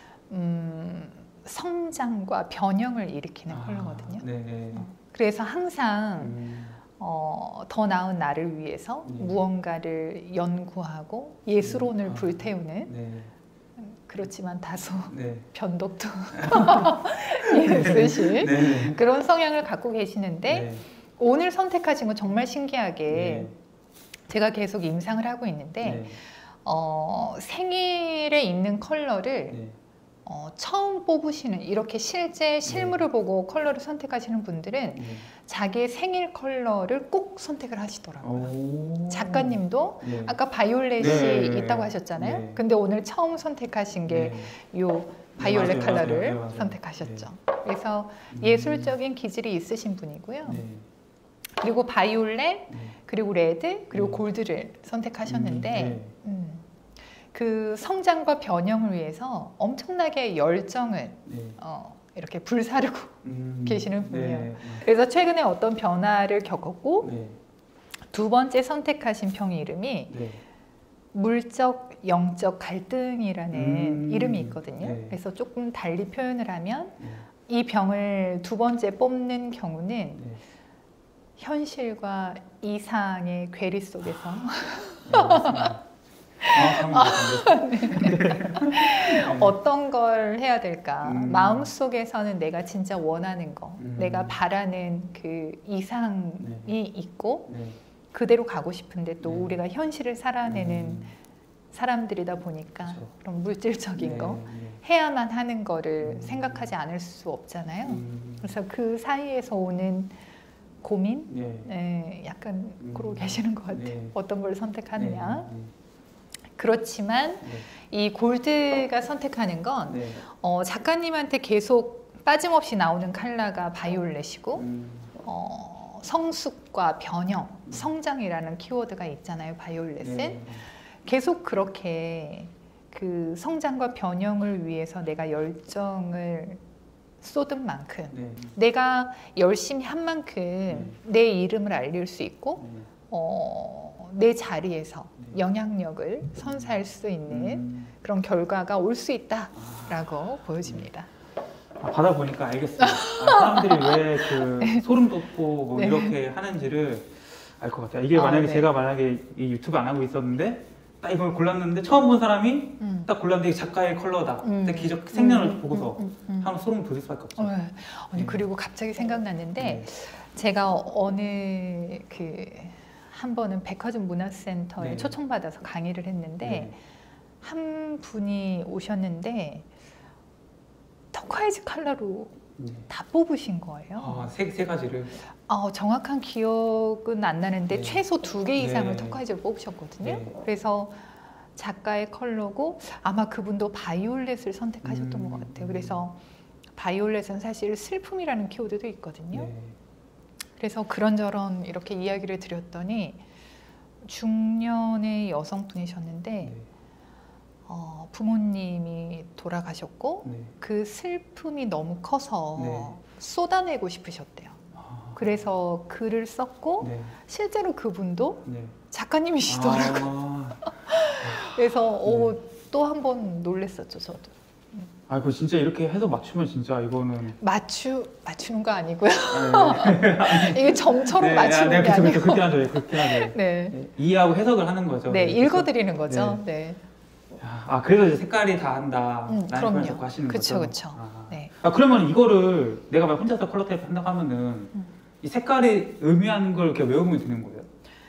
성장과 변형을 일으키는 컬러거든요. 그래서 항상 더 나은 나를 위해서 무언가를 연구하고 예술혼을 불태우는 그렇지만 다소 변덕도 있으신 그런 성향을 갖고 계시는데 오늘 선택하신 건 정말 신기하게 제가 계속 임상을 하고 있는데 생일에 있는 컬러를 처음 뽑으시는 이렇게 실제 실물을 보고 컬러를 선택하시는 분들은 자기의 생일 컬러를 꼭 선택을 하시더라고요. 작가님도 아까 바이올렛이 있다고 하셨잖아요. 근데 오늘 처음 선택하신 게 요 바이올렛 컬러를 선택하셨죠. 그래서 예술적인 기질이 있으신 분이고요. 그리고 바이올렛, 그리고 레드, 그리고 골드를 선택하셨는데 그 성장과 변형을 위해서 엄청나게 열정을 이렇게 불사르고 계시는 분이에요. 그래서 최근에 어떤 변화를 겪었고 2번째 선택하신 평의 이름이 물적, 영적 갈등이라는 이름이 있거든요. 그래서 조금 달리 표현을 하면 이 병을 2번째 뽑는 경우는 현실과 이상의 괴리 속에서 어떤 걸 해야 될까? 마음속에서는 내가 진짜 원하는 거, 내가 바라는 그 이상이 있고 그대로 가고 싶은데 또 우리가 현실을 살아내는 사람들이다 보니까 그런 물질적인 거 해야만 하는 거를 생각하지 않을 수 없잖아요. 그래서 그 사이에서 오는 고민? 약간 그러고 계시는 것 같아요. 어떤 걸 선택하느냐. 그렇지만 이 골드가 선택하는 건 작가님한테 계속 빠짐없이 나오는 컬러가 바이올렛이고 성숙과 변형, 성장이라는 키워드가 있잖아요. 바이올렛은 계속 그렇게 그 성장과 변형을 위해서 내가 열정을 쏟은 만큼 네. 내가 열심히 한 만큼 네. 내 이름을 알릴 수 있고 네. 내 자리에서 네. 영향력을 선사할 수 있는 그런 결과가 올 수 있다라고 보여집니다. 받아보니까 알겠어요. 사람들이 왜 그 소름 돋고 뭐 네. 이렇게 하는지를 알 것 같아요. 이게 만약에 네. 제가 만약에 이 유튜브 안 하고 있었는데 딱 이걸 골랐는데 처음 본 사람이 딱 골랐는데 이게 작가의 컬러다. 딱 기적 생년을 보고서 하면 소름 돋을 수밖에 없죠. 네. 아니, 네. 그리고 갑자기 생각났는데 네. 제가 어느 한 번은 백화점 문화센터에 네. 초청받아서 강의를 했는데 네. 한 분이 오셨는데 터콰이즈 컬러로 네. 다 뽑으신 거예요. 아, 세 가지를. 정확한 기억은 안 나는데 네. 최소 2개 이상을 네. 터콰이즈를 뽑으셨거든요. 네. 그래서 작가의 컬러고 아마 그분도 바이올렛을 선택하셨던 것 같아요. 그래서 바이올렛은 사실 슬픔이라는 키워드도 있거든요. 네. 그래서 그런저런 이렇게 이야기를 드렸더니 중년의 여성분이셨는데 네. 부모님이 돌아가셨고 네. 그 슬픔이 너무 커서 네. 쏟아내고 싶으셨대요. 그래서 글을 썼고 네. 실제로 그분도 네. 작가님이시더라고요. 그래서 또 한 번 놀랬었죠, 저도. 아, 그거 진짜 이렇게 해서 맞추면 진짜 이거는 맞추는 거 아니고요. 네. 이게 점처럼 맞추는 게 아니고. 그렇긴 하죠. 그렇긴 하죠. 네. 네. 이해하고 해석을 하는 거죠. 네, 네, 읽어드리는 거죠. 네. 그래서 이제 색깔이 다 한다. 그럼요. 하시는 그쵸, 거죠. 그쵸. 네. 그러면 이거를 내가 막 혼자서 컬러 테이프 한다고 하면은 이 색깔이 의미하는 걸 이렇게 외우면 되는 거예요?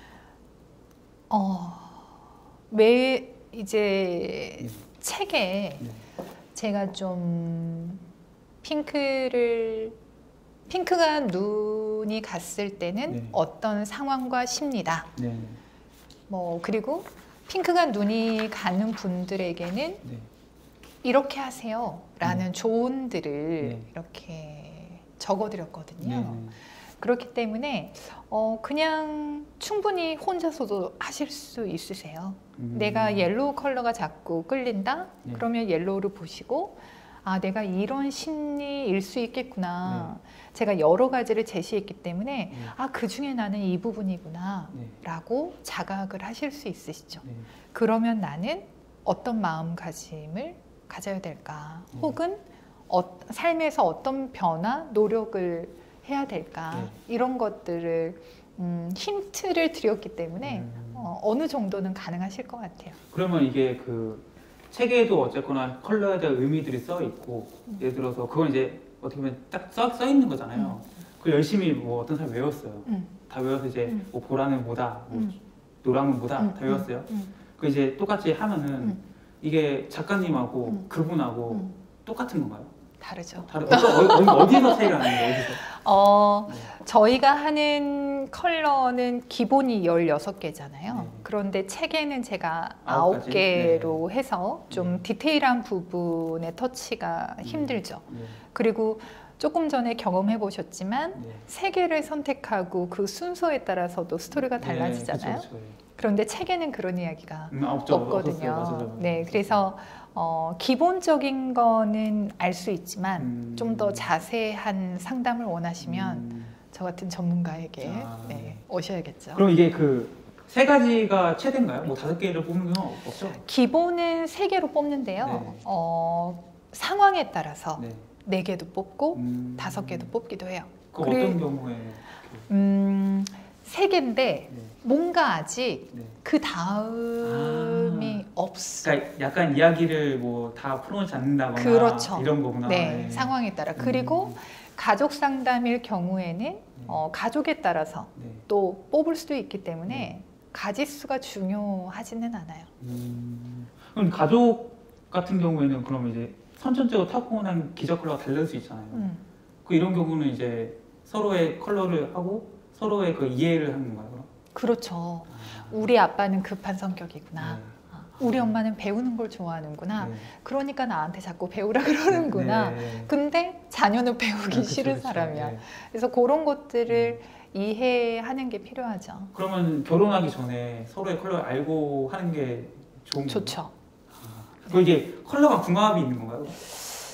이제 책에 제가 좀 핑크가 눈이 갔을 때는 어떤 상황과 심리다. 뭐 그리고 핑크가 눈이 가는 분들에게는 이렇게 하세요라는 조언들을 이렇게 적어드렸거든요. 그렇기 때문에 그냥 충분히 혼자서도 하실 수 있으세요. 내가 옐로우 컬러가 자꾸 끌린다? 그러면 옐로우를 보시고 내가 이런 심리일 수 있겠구나. 제가 여러 가지를 제시했기 때문에 그 중에 나는 이 부분이구나 라고 자각을 하실 수 있으시죠. 그러면 나는 어떤 마음가짐을 가져야 될까? 혹은 삶에서 어떤 변화, 노력을 해야 될까? 이런 것들을 힌트를 드렸기 때문에 어느 정도는 가능하실 것 같아요. 그러면 이게 그 책에도 어쨌거나 컬러에 대한 의미들이 써 있고 예를 들어서 그건 이제 어떻게 보면 딱 써 있는 거잖아요. 그 열심히 뭐 어떤 사람이 외웠어요. 다 외워서 이제 뭐 보라는 뭐다, 뭐 노랑은 뭐다 다 외웠어요. 그 이제 똑같이 하면은 이게 작가님하고 그분하고 똑같은 건가요? 다르죠. 어디서 차이가 나는 거예요? 어디서? 저희가 하는 컬러는 기본이 16개잖아요. 그런데 책에는 제가 9개로 해서 좀 디테일한 부분의 터치가 힘들죠. 그리고 조금 전에 경험해 보셨지만 3개를 선택하고 그 순서에 따라서도 스토리가 달라지잖아요. 그쵸. 그런데 책에는 그런 이야기가 없거든요. 맞아요. 네, 그래서 기본적인 거는 알 수 있지만 좀 더 자세한 상담을 원하시면 저 같은 전문가에게 오셔야겠죠. 그럼 이게 그 3가지가 최대인가요? 뭐 5개를 뽑는 건 없죠? 기본은 3개로 뽑는데요. 상황에 따라서 4개도 뽑고 5개도 뽑기도 해요. 어떤 경우에? 3개인데 뭔가 아직 그 다음이 없어. 그러니까 약간 이야기를 뭐 다 풀어놓지 않는다거나 그렇죠. 이런 거구나. 네, 상황에 따라. 그리고 가족 상담일 경우에는 가족에 따라서 또 뽑을 수도 있기 때문에 가지수가 중요하지는 않아요. 그럼 가족 같은 경우에는 그럼 이제 선천적으로 타고난 기저 컬러가 다를 수 있잖아요. 그 이런 경우는 이제 서로의 컬러를 하고 서로의 그 이해를 하는 건가요? 그렇죠. 우리 아빠는 급한 성격이구나. 우리 엄마는 배우는 걸 좋아하는구나. 그러니까 나한테 자꾸 배우라 그러는구나. 근데 자녀는 배우기 싫은 사람이야. 그래서 그런 것들을 이해하는 게 필요하죠. 그러면 결혼하기 전에 서로의 컬러를 알고 하는 게 좋은 좋죠. 그럼 이게 컬러가 궁합이 있는 건가요?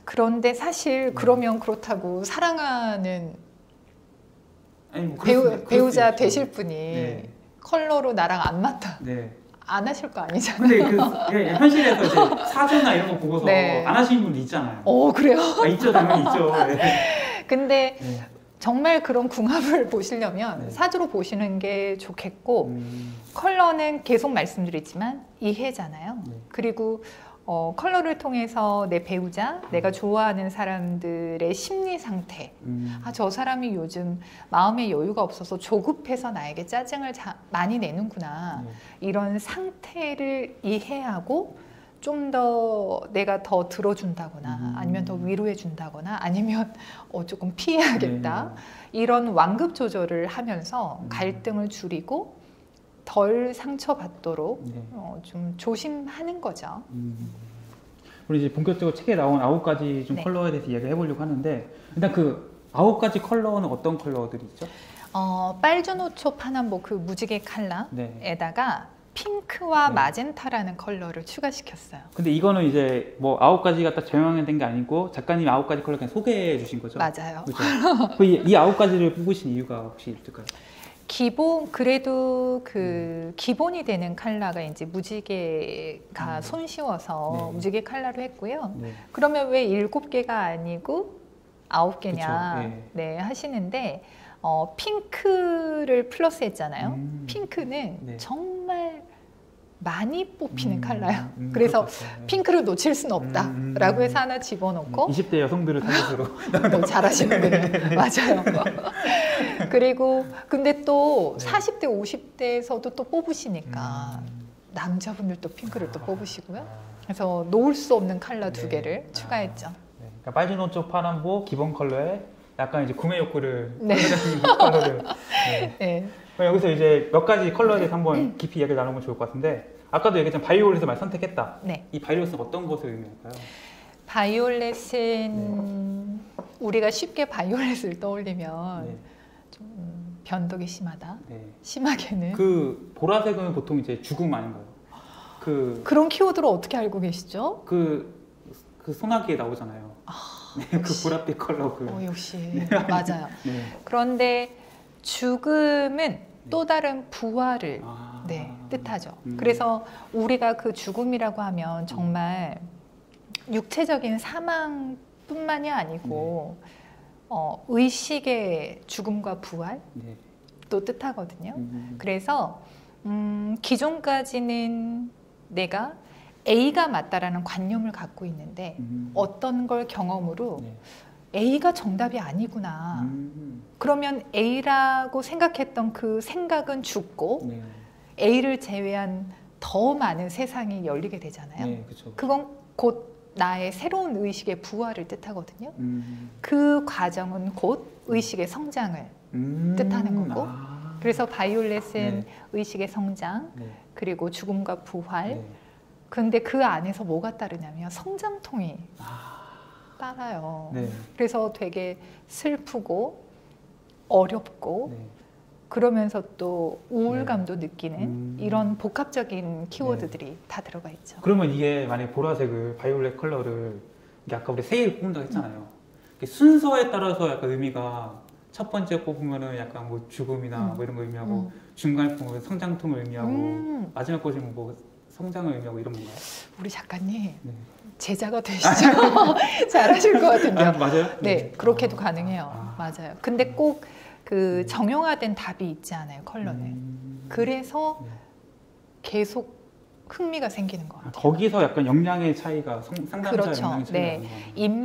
그런데 사실 그러면 그렇다고 사랑하는 아니, 뭐 배우자 되실 분이 네. 컬러로 나랑 안 맞다. 네. 안 하실 거 아니잖아요. 근데 현실에서 이제 사주나 이런 거 보고서 네. 안 하시는 분도 있잖아요. 그래요? 있죠, 당연히 있죠. 네. 근데 네. 정말 그런 궁합을 보시려면 네. 사주로 보시는 게 좋겠고 컬러는 계속 말씀드리지만 이해잖아요. 네. 그리고 컬러를 통해서 내 배우자, 내가 좋아하는 사람들의 심리 상태, 저 사람이 요즘 마음의 여유가 없어서 조급해서 나에게 짜증을 많이 내는구나. 이런 상태를 이해하고 좀 더 내가 더 들어준다거나 아니면 더 위로해 준다거나 아니면 조금 피해야겠다. 이런 완급 조절을 하면서 갈등을 줄이고 덜 상처받도록 좀 조심하는 거죠. 우리 이제 본격적으로 책에 나온 9가지 좀 네. 컬러에 대해서 이야기해 보려고 하는데 일단 그 9가지 컬러는 어떤 컬러들이 있죠? 빨주노초 파남보 그 무지개 컬러에다가 핑크와 네. 마젠타라는 컬러를 추가시켰어요. 근데 이거는 이제 뭐 9가지가 딱 제명된 게 아니고 작가님이 9가지 컬러 그냥 소개해 주신 거죠? 맞아요. 그렇죠? 이 9가지를 뽑으신 이유가 혹시 있을까요? 그래도 그 기본이 되는 컬러가 이제 무지개가 손쉬워서 네. 무지개 컬러로 했고요. 네. 그러면 왜 7개가 아니고 9개냐 그쵸. 네, 하시는데 핑크를 플러스 했잖아요. 핑크는 네. 정말 많이 뽑히는 컬러예요. 그래서 그렇겠죠. 핑크를 놓칠 수는 없다라고 해서 하나 집어넣고 20대 여성들을 타깃으로 잘하시는군요. 맞아요. 그리고 근데 또 네. 40대, 50대에서도 또 뽑으시니까 남자분들도 핑크를 또 뽑으시고요. 그래서 놓을 수 없는 컬러 두 개를 추가했죠. 네. 그러니까 빨주노초 파남보 기본 컬러에 약간 이제 구매 욕구를 네. 컬러를 네. 네. 그럼 여기서 이제 몇 가지 컬러에 대해서 한번 깊이 이야기를 나누면 좋을 것 같은데 아까도 얘기했지만 바이올렛을 많이 선택했다. 네. 이 바이올렛은 어떤 것을 의미할까요? 바이올렛은 우리가 쉽게 바이올렛을 떠올리면 네. 좀 변덕이 심하다. 네. 심하게는 그 보라색은 보통 이제 죽음 아닌가요? 그런 키워드를 어떻게 알고 계시죠? 그 소나기에 나오잖아요. 네, 그 보랏빛 컬러 역시 맞아요. 네. 그런데 죽음은 또 다른 부활을 뜻하죠. 그래서 우리가 그 죽음이라고 하면 정말 육체적인 사망뿐만이 아니고 의식의 죽음과 부활도 뜻하거든요. 그래서 기존까지는 내가 A가 맞다라는 관념을 갖고 있는데 어떤 걸 경험으로 A가 정답이 아니구나. 그러면 A라고 생각했던 그 생각은 죽고 A를 제외한 더 많은 세상이 열리게 되잖아요. 네, 그쵸. 그건 곧 나의 새로운 의식의 부활을 뜻하거든요. 그 과정은 곧 의식의 성장을 뜻하는 거고 그래서 바이올렛은 의식의 성장 그리고 죽음과 부활 근데 그 안에서 뭐가 따르냐면 성장통이 따라요. 그래서 되게 슬프고 어렵고 그러면서 또 우울감도 느끼는 이런 복합적인 키워드들이 다 들어가 있죠. 그러면 이게 만약에 보라색을 바이올렛 컬러를 이게 아까 우리 3개를 뽑는다고 했잖아요. 순서에 따라서 약간 의미가 첫 번째 뽑으면은 약간 뭐 죽음이나 뭐 이런 거 의미하고 중간에 뽑으면 성장통을 의미하고 마지막 뽑으면 뭐 성장을 의미하고 이런 건가요? 우리 작가님 제자가 되시죠? 잘하실 것 같은데요. 맞아요? 네, 그렇게도 가능해요. 맞아요. 근데 꼭 그 정형화된 답이 있지 않아요, 컬러는. 그래서 계속 흥미가 생기는 것 같아요. 거기서 약간 역량의 차이가 상당한 그렇죠. 역량의 차이가 나는 거예요.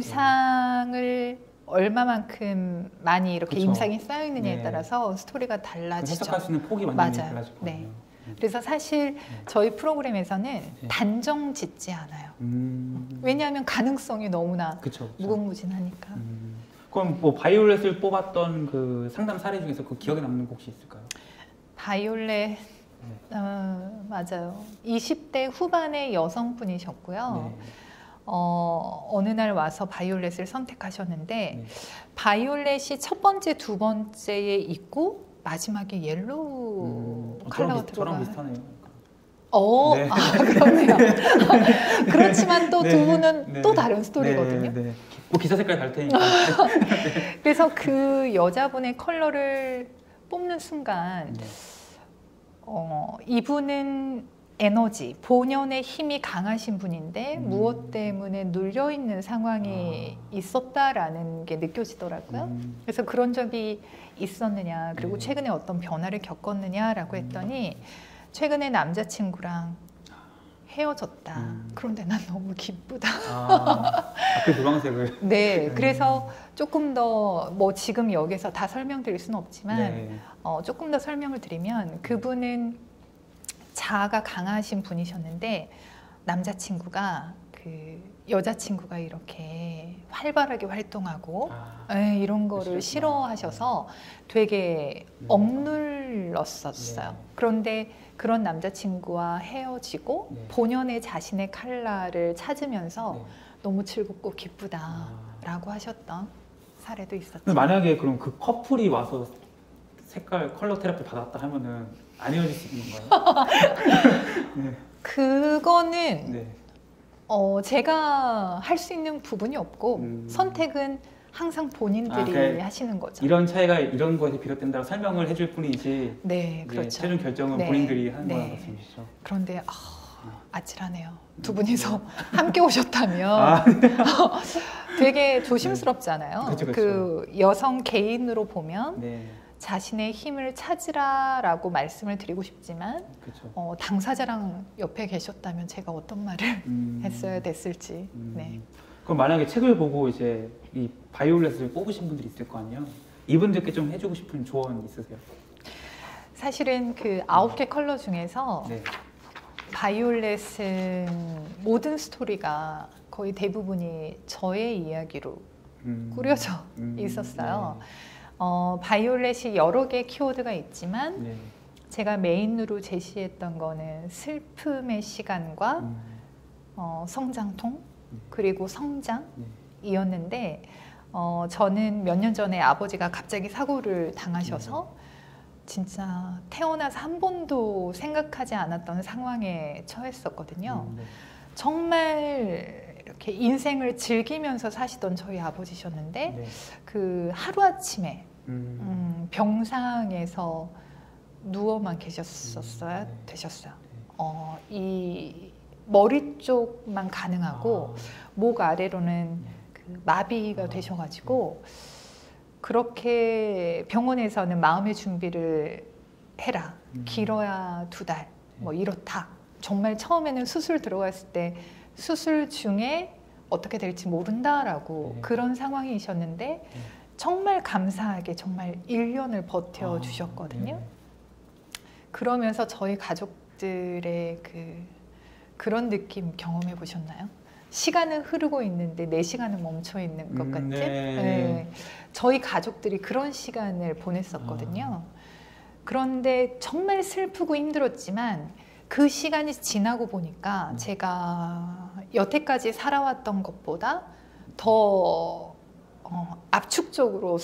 임상을 얼마만큼 많이 이렇게 그쵸. 임상이 쌓여 있느냐에 따라서 스토리가 달라지죠. 해석할 수 있는 폭이 완전히 맞아요. 달라지거든요. 네. 그래서 사실 저희 프로그램에서는 단정 짓지 않아요. 왜냐하면 가능성이 너무나 그쵸. 무궁무진하니까. 그럼 뭐 바이올렛을 뽑았던 그 상담 사례 중에서 그 기억에 남는 거 혹시 있을까요? 바이올렛 맞아요. 20대 후반의 여성분이셨고요. 어느 날 와서 바이올렛을 선택하셨는데 바이올렛이 첫 번째, 두 번째에 있고 마지막에 옐로우 컬러가 들어가요. 저랑 비슷하네요. 네. 그렇네요. 그렇지만 또 두 네. 분은 네. 또 다른 스토리거든요. 네. 뭐 기사 색깔 다를 테니까. 그래서 그 여자분의 컬러를 뽑는 순간 네. 이분은 에너지, 본연의 힘이 강하신 분인데 무엇 때문에 눌려있는 상황이 있었다라는 게 느껴지더라고요. 그래서 그런 적이 있었느냐, 그리고 최근에 어떤 변화를 겪었느냐라고 했더니 최근에 남자친구랑 헤어졌다. 그런데 난 너무 기쁘다. 그 노란색을. 네, 그래서 조금 더 뭐 지금 여기서 다 설명드릴 수는 없지만 네. 조금 더 설명을 드리면 그분은 자아가 강하신 분이셨는데 남자친구가 그 여자친구가 이렇게 활발하게 활동하고 이런 거를 싫어하셔서 되게 억눌렀었어요. 네. 그런데 그런 남자친구와 헤어지고 네. 본연의 자신의 컬러를 찾으면서 네. 너무 즐겁고 기쁘다라고 하셨던 사례도 있었죠. 근데 만약에 그럼 그 커플이 와서 색깔 컬러 테라피 받았다 하면은 안 헤어질 수 있는 건가요? 네. 그거는 네. 제가 할 수 있는 부분이 없고 선택은 항상 본인들이 그러니까 하시는 거죠. 이런 차이가 이런 것에 비롯된다고 설명을 해줄 뿐이지. 네, 그렇죠. 최종 결정은 네. 본인들이 하는 네. 거라는 말씀이시죠. 그런데 아찔하네요. 두 분이서 함께 오셨다면 되게 조심스럽잖아요. 그쵸. 그 여성 개인으로 보면 네. 자신의 힘을 찾으라라고 말씀을 드리고 싶지만 그렇죠. 당사자랑 옆에 계셨다면 제가 어떤 말을 했어야 됐을지. 네. 그럼 만약에 책을 보고 이제 이 바이올렛을 뽑으신 분들이 있을 거 아니에요? 이분들께 좀 해주고 싶은 조언 있으세요? 사실은 그 9개 컬러 중에서 네. 바이올렛은 모든 스토리가 거의 대부분이 저의 이야기로 꾸려져 있었어요. 네. 바이올렛이 여러 개의 키워드가 있지만 네. 제가 메인으로 제시했던 거는 슬픔의 시간과 성장통 그리고 성장이었는데 저는 몇 년 전에 아버지가 갑자기 사고를 당하셔서 진짜 태어나서 한 번도 생각하지 않았던 상황에 처했었거든요. 정말 이렇게 인생을 즐기면서 사시던 저희 아버지셨는데 네. 그 하루아침에 병상에서 누워만 계셨었어야 되셨어요. 이 머리 쪽만 가능하고 목 아래로는 그 마비가 되셔가지고 그렇게 병원에서는 마음의 준비를 해라. 길어야 2달. 뭐 이렇다. 정말 처음에는 수술 들어갔을 때 수술 중에 어떻게 될지 모른다라고 그런 상황이셨는데 정말 감사하게 정말 1년을 버텨주셨거든요. 그러면서 저희 가족들의 그런 느낌 경험해 보셨나요? 시간은 흐르고 있는데 내 시간은 멈춰 있는 것 같은? 네. 저희 가족들이 그런 시간을 보냈었거든요. 그런데 정말 슬프고 힘들었지만 그 시간이 지나고 보니까 제가 여태까지 살아왔던 것보다 더 압축적으로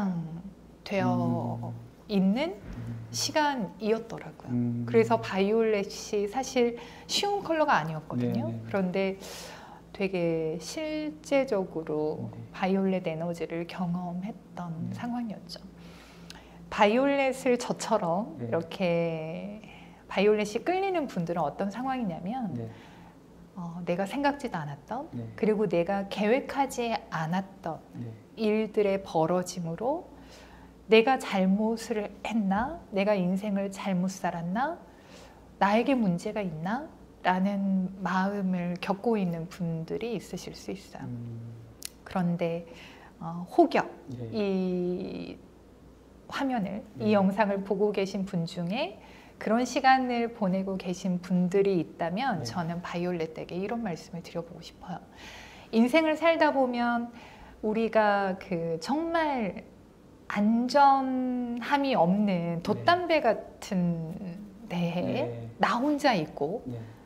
성장되어 있는 시간이었더라고요. 그래서 바이올렛이 사실 쉬운 컬러가 아니었거든요. 그런데 되게 실제적으로 바이올렛 에너지를 경험했던 상황이었죠. 바이올렛을 저처럼 이렇게 바이올렛이 끌리는 분들은 어떤 상황이냐면 내가 생각지도 않았던 그리고 내가 계획하지 않았던 일들의 벌어짐으로 내가 잘못을 했나? 내가 인생을 잘못 살았나? 나에게 문제가 있나? 라는 마음을 겪고 있는 분들이 있으실 수 있어요. 그런데 혹여 이 화면을, 이 영상을 보고 계신 분 중에 그런 시간을 보내고 계신 분들이 있다면 저는 바이올렛에게 이런 말씀을 드려보고 싶어요. 인생을 살다 보면 우리가 정말 안전함이 없는 돛담배 같은 데에 나 혼자 있고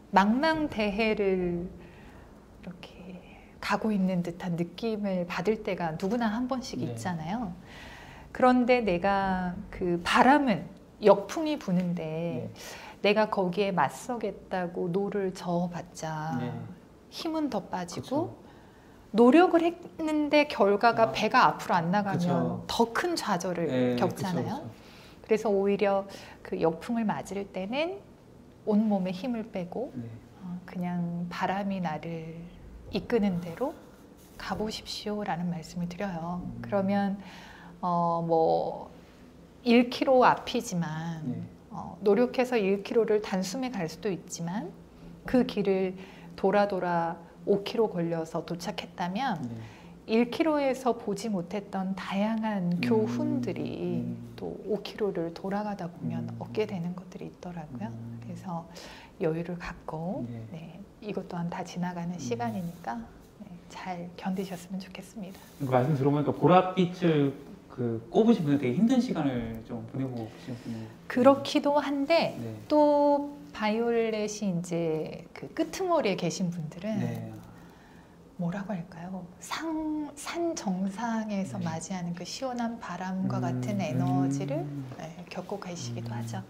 망망대해를 이렇게 가고 있는 듯한 느낌을 받을 때가 누구나 한 번씩 있잖아요. 그런데 내가 그 바람은 역풍이 부는데 내가 거기에 맞서겠다고 노를 저어봤자 네. 힘은 더 빠지고 그쵸. 노력을 했는데 결과가 배가 앞으로 안 나가면 그쵸. 더 큰 좌절을 네, 겪잖아요. 그쵸, 그쵸. 그래서 오히려 그 역풍을 맞을 때는 온몸에 힘을 빼고 네. 그냥 바람이 나를 이끄는 대로 가보십시오라는 말씀을 드려요. 그러면 뭐 1km 앞이지만 네. 노력해서 1km를 단숨에 갈 수도 있지만 그 길을 돌아 5km 걸려서 도착했다면 네. 1km에서 보지 못했던 다양한 교훈들이 또 5km를 돌아가다 보면 얻게 되는 것들이 있더라고요. 그래서 여유를 갖고 네. 네, 이것 또한 다 지나가는 시간이니까 네, 잘 견디셨으면 좋겠습니다. 말씀 들어보니까 보랏빛을 그 꼽으신 분은 되게 힘든 시간을 좀 보내고 계시는 그렇기도 한데 네. 또 바이올렛이 이제 그 끄트머리에 계신 분들은 네. 뭐라고 할까요? 산 정상에서 네. 맞이하는 그 시원한 바람과 같은 에너지를 네, 겪고 가시기도 하죠.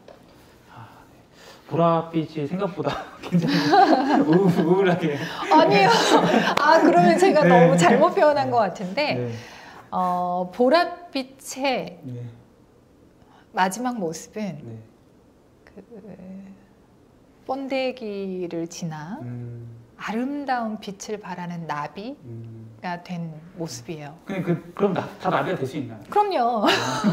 보랏빛이 생각보다 굉장히 우울하게. 아니요. 그러면 제가 네. 너무 잘못 표현한 것 같은데 네. 보랏빛의 네. 마지막 모습은 네. 그 번데기를 지나 아름다운 빛을 발하는 나비가 된 모습이에요. 그럼 다 나비가 될 수 있나요? 그럼요.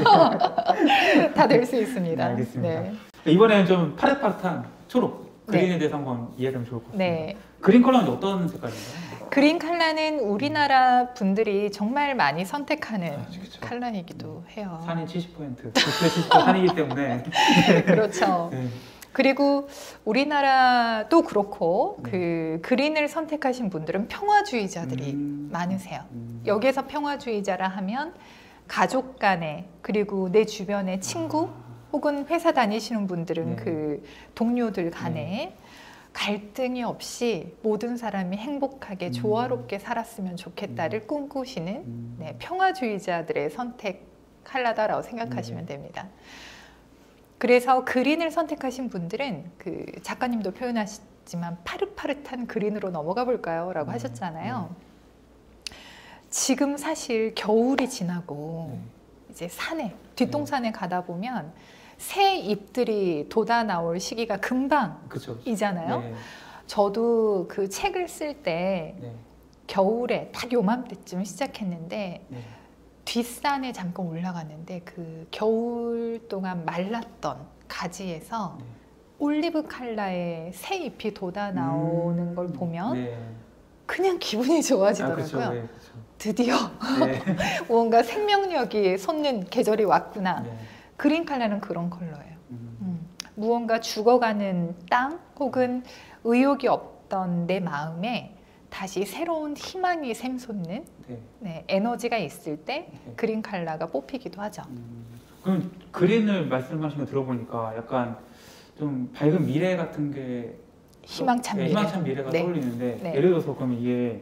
다 될 수 있습니다. 알겠습니다. 네. 이번에는 좀 파릇파릇한 초록 그린에 네. 대해서 한번 이해하면 좋을 것 같습니다. 네. 그린 컬러는 어떤 색깔인가요? 그린 컬러는 우리나라 분들이 정말 많이 선택하는 그렇죠. 컬러이기도 해요. 산이 70%, 70% 산이기 때문에. 그렇죠. 네. 그리고 우리나라도 그렇고 그 그린을 선택하신 분들은 평화주의자들이 많으세요. 여기서 평화주의자라 하면 가족 간에 그리고 내 주변의 친구 혹은 회사 다니시는 분들은 네. 그 동료들 간에 갈등이 없이 모든 사람이 행복하게 조화롭게 살았으면 좋겠다를 꿈꾸시는 네, 평화주의자들의 선택 컬러다라고 생각하시면 됩니다. 그래서 그린을 선택하신 분들은 그 작가님도 표현하셨지만 파릇파릇한 그린으로 넘어가 볼까요? 라고 하셨잖아요. 지금 사실 겨울이 지나고 이제 산에 뒷동산에 가다 보면 새 잎들이 돋아 나올 시기가 금방이잖아요. 네. 저도 그 책을 쓸 때 네. 겨울에 딱 요맘때쯤 시작했는데 네. 뒷산에 잠깐 올라갔는데 그 겨울 동안 말랐던 가지에서 네. 올리브 컬러의 새 잎이 돋아 나오는 걸 보면 네. 그냥 기분이 좋아지더라고요. 그쵸, 네, 그쵸. 드디어 네. 뭔가 생명력이 솟는 계절이 왔구나. 네. 그린 컬러는 그런 컬러예요. 무언가 죽어가는 땅 혹은 의욕이 없던 내 마음에 다시 새로운 희망이 샘솟는 네. 네, 에너지가 있을 때 네. 그린 컬러가 뽑히기도 하죠. 그럼 그린을 말씀하신 거 들어보니까 약간 좀 밝은 미래 같은 게 희망찬 네, 미래. 희망찬 미래가 네. 떠올리는데 네. 예를 들어서 그러면 이게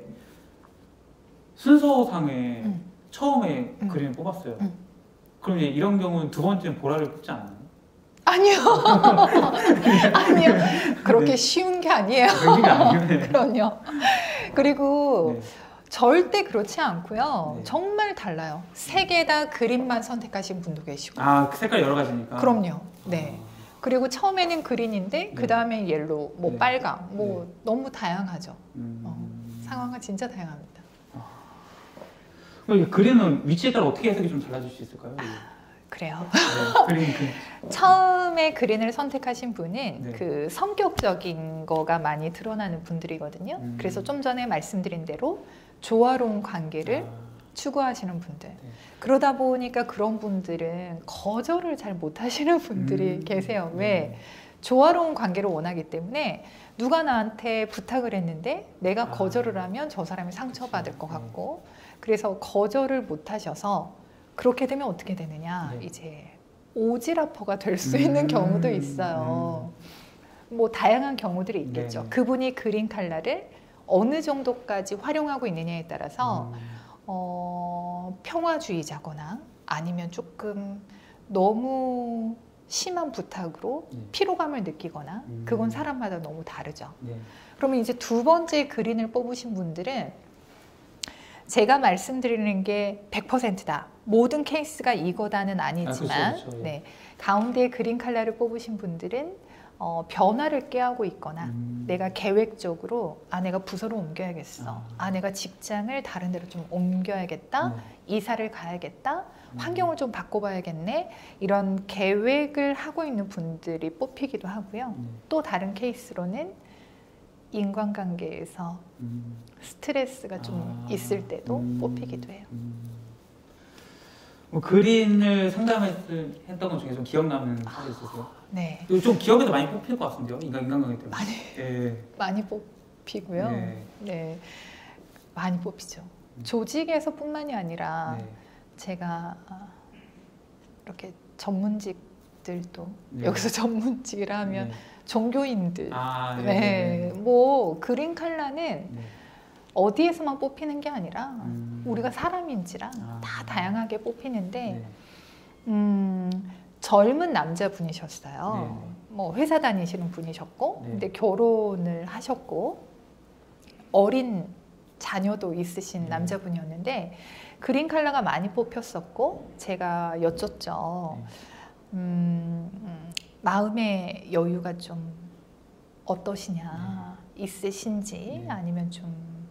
순서상에 처음에 그림을 뽑았어요. 그럼 이제 이런 경우는 두 번째는 보라를 뽑지 않아요? 아니요. 아니요. 그렇게 네. 쉬운 게 아니에요. 그런 게 아니에요. 그럼요. 그리고 네. 절대 그렇지 않고요. 네. 정말 달라요. 세 개 다 그린만 선택하신 분도 계시고. 그 색깔 여러 가지니까. 그럼요. 네. 그리고 처음에는 그린인데 그 다음에 옐로우, 뭐 네. 빨강, 뭐 너무 다양하죠. 음. 상황은 진짜 다양합니다. 그럼 이 그린은 위치에 따라 어떻게 해석이 좀 달라질 수 있을까요? 그래요. 네, 그린 처음에 그린을 선택하신 분은 네. 그 성격적인 거가 많이 드러나는 분들이거든요. 그래서 좀 전에 말씀드린 대로 조화로운 관계를 추구하시는 분들. 네. 그러다 보니까 그런 분들은 거절을 잘 못하시는 분들이 계세요. 왜? 조화로운 관계를 원하기 때문에 누가 나한테 부탁을 했는데 내가 거절을 하면 저 사람이 상처받을 것 같고 그래서 거절을 못하셔서 그렇게 되면 어떻게 되느냐 이제 오지라퍼가 될 수 있는 경우도 있어요. 뭐 다양한 경우들이 있겠죠. 그분이 그린 컬러를 어느 정도까지 활용하고 있느냐에 따라서 평화주의자거나 아니면 조금 너무 심한 부탁으로 피로감을 느끼거나 그건 사람마다 너무 다르죠. 그러면 이제 두 번째 그린을 뽑으신 분들은 제가 말씀드리는 게 100%다. 모든 케이스가 이거다는 아니지만 그렇죠. 네, 가운데 그린 컬러를 뽑으신 분들은 변화를 꾀하고 있거나 내가 계획적으로 내가 부서로 옮겨야겠어. 내가 직장을 다른 데로 좀 옮겨야겠다. 이사를 가야겠다. 환경을 좀 바꿔봐야겠네. 이런 계획을 하고 있는 분들이 뽑히기도 하고요. 또 다른 케이스로는 인간관계에서 스트레스가 좀 있을 때도 뽑히기도 해요. 그린을 상담했던 것 중에 좀 기억 남는 사례 있으세요? 네. 좀 기억에도 많이 뽑힐 것 같은데요? 인간관계 때문에. 많이 뽑히고요. 네. 많이 뽑히죠. 조직에서뿐만이 아니라 제가 이렇게 전문직들도 여기서 전문직이라 하면 종교인들, 뭐 그린 컬러는 어디에서만 뽑히는 게 아니라 우리가 사람인지라 다 다양하게 뽑히는데 젊은 남자분이셨어요. 뭐 회사 다니시는 분이셨고 근데 결혼을 하셨고 어린 자녀도 있으신 남자분이었는데 그린 컬러가 많이 뽑혔었고 제가 여쭸죠. 마음의 여유가 좀 어떠시냐, 있으신지 아니면 좀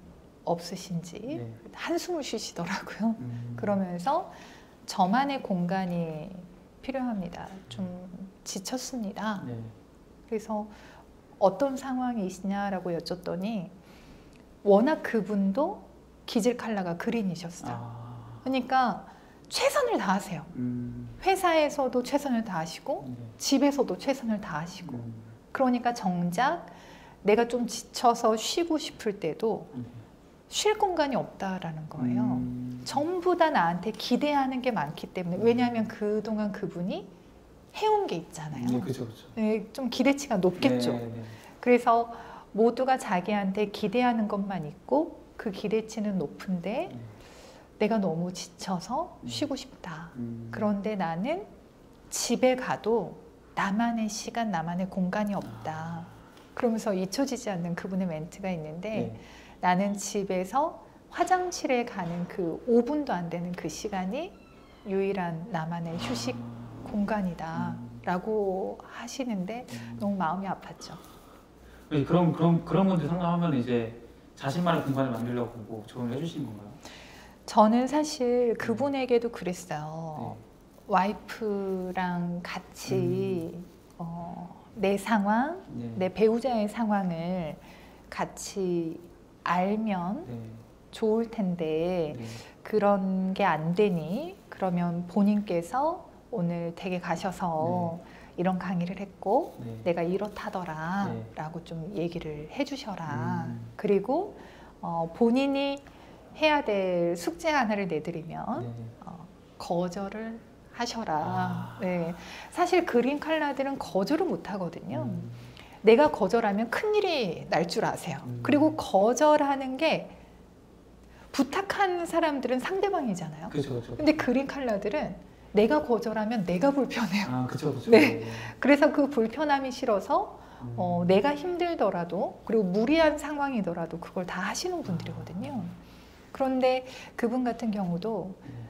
없으신지 한숨을 쉬시더라고요. 그러면서 저만의 공간이 필요합니다. 좀 지쳤습니다. 그래서 어떤 상황이시냐라고 여쭸더니 워낙 그분도 기질 컬러가 그린이셨어요. 그러니까 최선을 다하세요. 회사에서도 최선을 다하시고 집에서도 최선을 다하시고 그러니까 정작 내가 좀 지쳐서 쉬고 싶을 때도 쉴 공간이 없다라는 거예요. 전부 다 나한테 기대하는 게 많기 때문에 왜냐하면 그동안 그분이 해온 게 있잖아요. 그렇죠. 좀 기대치가 높겠죠. 그래서 모두가 자기한테 기대하는 것만 있고 그 기대치는 높은데 내가 너무 지쳐서 쉬고 싶다. 그런데 나는 집에 가도 나만의 시간, 나만의 공간이 없다. 그러면서 잊혀지지 않는 그분의 멘트가 있는데 나는 집에서 화장실에 가는 그 5분도 안 되는 그 시간이 유일한 나만의 휴식 공간이다 라고 하시는데 너무 마음이 아팠죠. 그런 분들 상담하면 이제 자신만의 공간을 만들려고 뭐 조언을 해주시는 건가요? 저는 사실 그분에게도 그랬어요. 와이프랑 같이 내 상황, 내 배우자의 상황을 같이 알면 좋을 텐데 그런 게 안 되니 그러면 본인께서 오늘 댁에 가셔서 이런 강의를 했고 내가 이렇다더라 라고 좀 얘기를 해주셔라. 그리고 본인이 해야 될 숙제 하나를 내드리면 거절을 하셔라. 사실 그린 컬러들은 거절을 못 하거든요. 내가 거절하면 큰일이 날 줄 아세요. 그리고 거절하는 게 부탁한 사람들은 상대방이잖아요. 근데 그린 컬러들은 내가 거절하면 내가 불편해요. 그래서 그 불편함이 싫어서 내가 힘들더라도 그리고 무리한 상황이더라도 그걸 다 하시는 분들이거든요. 그런데 그분 같은 경우도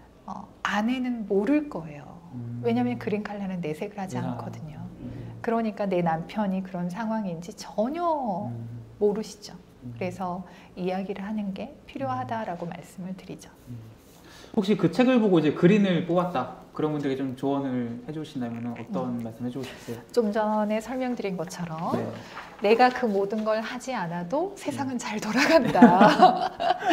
아내는 모를 거예요. 왜냐하면 그린 컬러는 내색을 하지 않거든요. 그러니까 내 남편이 그런 상황인지 전혀 모르시죠. 그래서 이야기를 하는 게 필요하다라고 말씀을 드리죠. 혹시 그 책을 보고 이제 그린을 뽑았다 그런 분들에게 좀 조언을 해주신다면 어떤 말씀 해주고 싶으세요? 좀 전에 설명드린 것처럼 내가 그 모든 걸 하지 않아도 세상은 잘 돌아간다.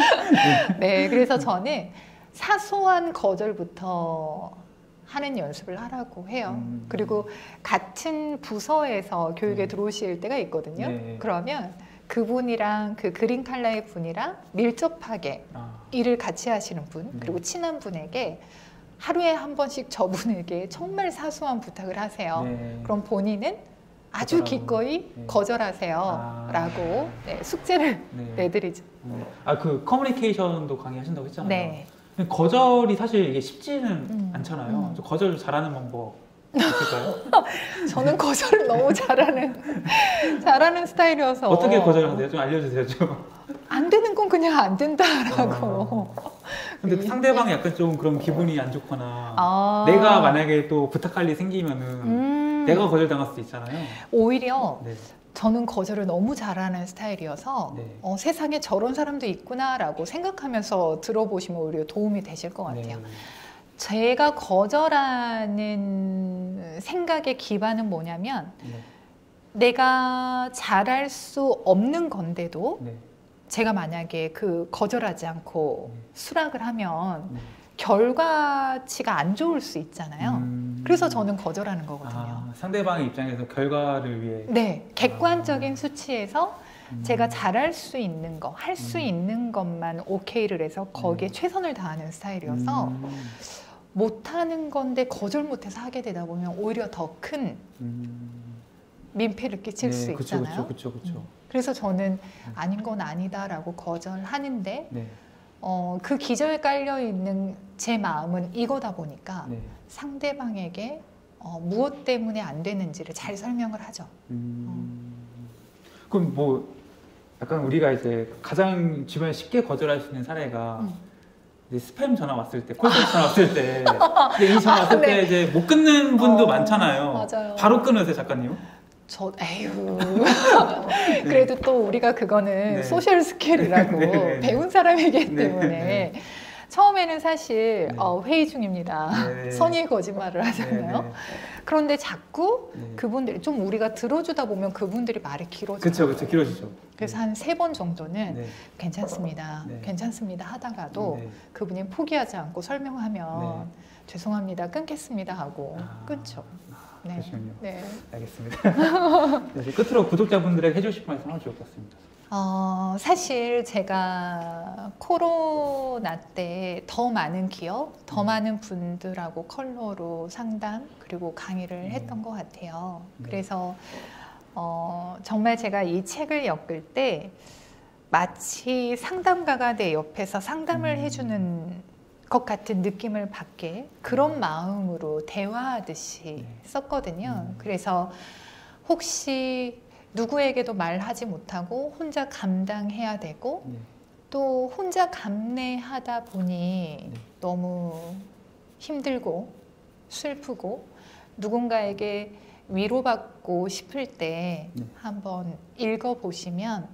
그래서 저는 사소한 거절부터 하는 연습을 하라고 해요. 그리고 같은 부서에서 교육에 들어오실 때가 있거든요. 그러면 그분이랑 그 그린 컬러의 분이랑 밀접하게 일을 같이 하시는 분 그리고 친한 분에게 하루에 한 번씩 저분에게 정말 사소한 부탁을 하세요. 그럼 본인은 아주 기꺼이 거절하세요 라고 숙제를 내드리죠. 그 커뮤니케이션도 강의하신다고 했잖아요. 거절이 사실 이게 쉽지는 않잖아요. 거절 잘하는 방법 있을까요? 저는 거절을 너무 잘하는 스타일이어서. 어떻게 거절하세요? 좀 알려주세요. 좀. 안 되는 건 그냥 안 된다라고. 근데 상대방이 약간 좀 그런 기분이 안 좋거나 내가 만약에 또 부탁할 일이 생기면은 내가 거절당할 수도 있잖아요. 오히려 네. 저는 거절을 너무 잘하는 스타일이어서 네. 세상에 저런 사람도 있구나라고 생각하면서 들어보시면 오히려 도움이 되실 것 같아요. 네. 제가 거절하는 생각의 기반은 뭐냐면 네. 내가 잘할 수 없는 건데도 네. 제가 만약에 그 거절하지 않고 수락을 하면 네. 결과치가 안 좋을 수 있잖아요. 그래서 저는 거절하는 거거든요. 상대방의 입장에서 결과를 위해. 네, 객관적인 수치에서 제가 잘할 수 있는 거, 할 수 있는 것만 오케이를 해서 거기에 최선을 다하는 스타일이어서 못하는 건데 거절 못해서 하게 되다 보면 오히려 더 큰 민폐를 끼칠 수 있잖아요. 그렇죠. 그래서 저는 아닌 건 아니다라고 거절하는데 네. 그 기저에 깔려 있는 제 마음은 이거다 보니까 네. 상대방에게 무엇 때문에 안 되는지를 잘 설명을 하죠. 그럼 뭐 약간 우리가 이제 가장 주변에 쉽게 거절할 수 있는 사례가 이제 스팸 전화 왔을 때, 콜센터 전화 왔을 때, 근데 이 전화 왔을 때 이제 못 끊는 분도 많잖아요. 맞아요. 바로 끊으세요, 작가님? 에휴. 그래도 또 우리가 그거는 소셜 스킬이라고 네. 배운 사람이기 네. 때문에 처음에는 사실 네. 회의 중입니다. 네. 선의의 거짓말을 하잖아요. 네. 그런데 자꾸 네. 그분들이 좀 우리가 들어주다 보면 그분들이 말이 길어져요. 그렇죠, 길어지죠. 그래서 한 3번 정도는 네. 괜찮습니다. 네. 괜찮습니다 하다가도 네. 그분이 포기하지 않고 설명하면 죄송합니다. 끊겠습니다 하고 끊죠. 네. 그러시군요. 네. 알겠습니다. 네, 끝으로 구독자분들에게 해주실 말씀 하나 좋을 것 같습니다. 사실 제가 코로나 때 더 많은 기업, 더 많은 분들하고 컬러로 상담 그리고 강의를 했던 것 같아요. 그래서 정말 제가 이 책을 엮을 때 마치 상담가가 내 옆에서 상담을 해주는 것 같은 느낌을 받게 그런 마음으로 대화하듯이 썼거든요. 그래서 혹시 누구에게도 말하지 못하고 혼자 감당해야 되고 또 혼자 감내하다 보니 너무 힘들고 슬프고 누군가에게 위로받고 싶을 때 한번 읽어보시면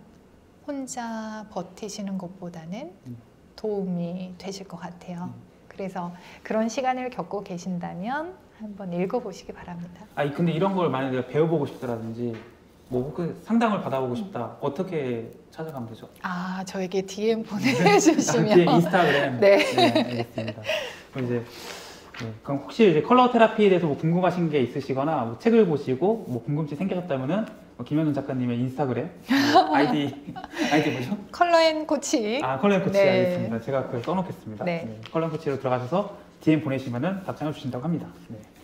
혼자 버티시는 것보다는 도움이 되실 것 같아요. 그래서 그런 시간을 겪고 계신다면 한번 읽어보시기 바랍니다. 근데 이런 걸 만약에 내가 배워보고 싶다라든지 뭐 상담을 받아보고 싶다. 어떻게 찾아가면 되죠? 저에게 DM 보내주시면 인스타그램. 네, 알겠습니다. 그럼 이제 그럼 혹시 이제 컬러 테라피에 대해서 뭐 궁금하신 게 있으시거나 뭐 책을 보시고 뭐 궁금증이 생기셨다면은 김현우 작가님의 인스타그램 아이디 뭐죠? 컬러앤코치. 컬러앤코치 알겠습니다. 제가 그걸 써놓겠습니다. 컬러앤코치로 들어가셔서 DM 보내시면은 답장을 주신다고 합니다. 네.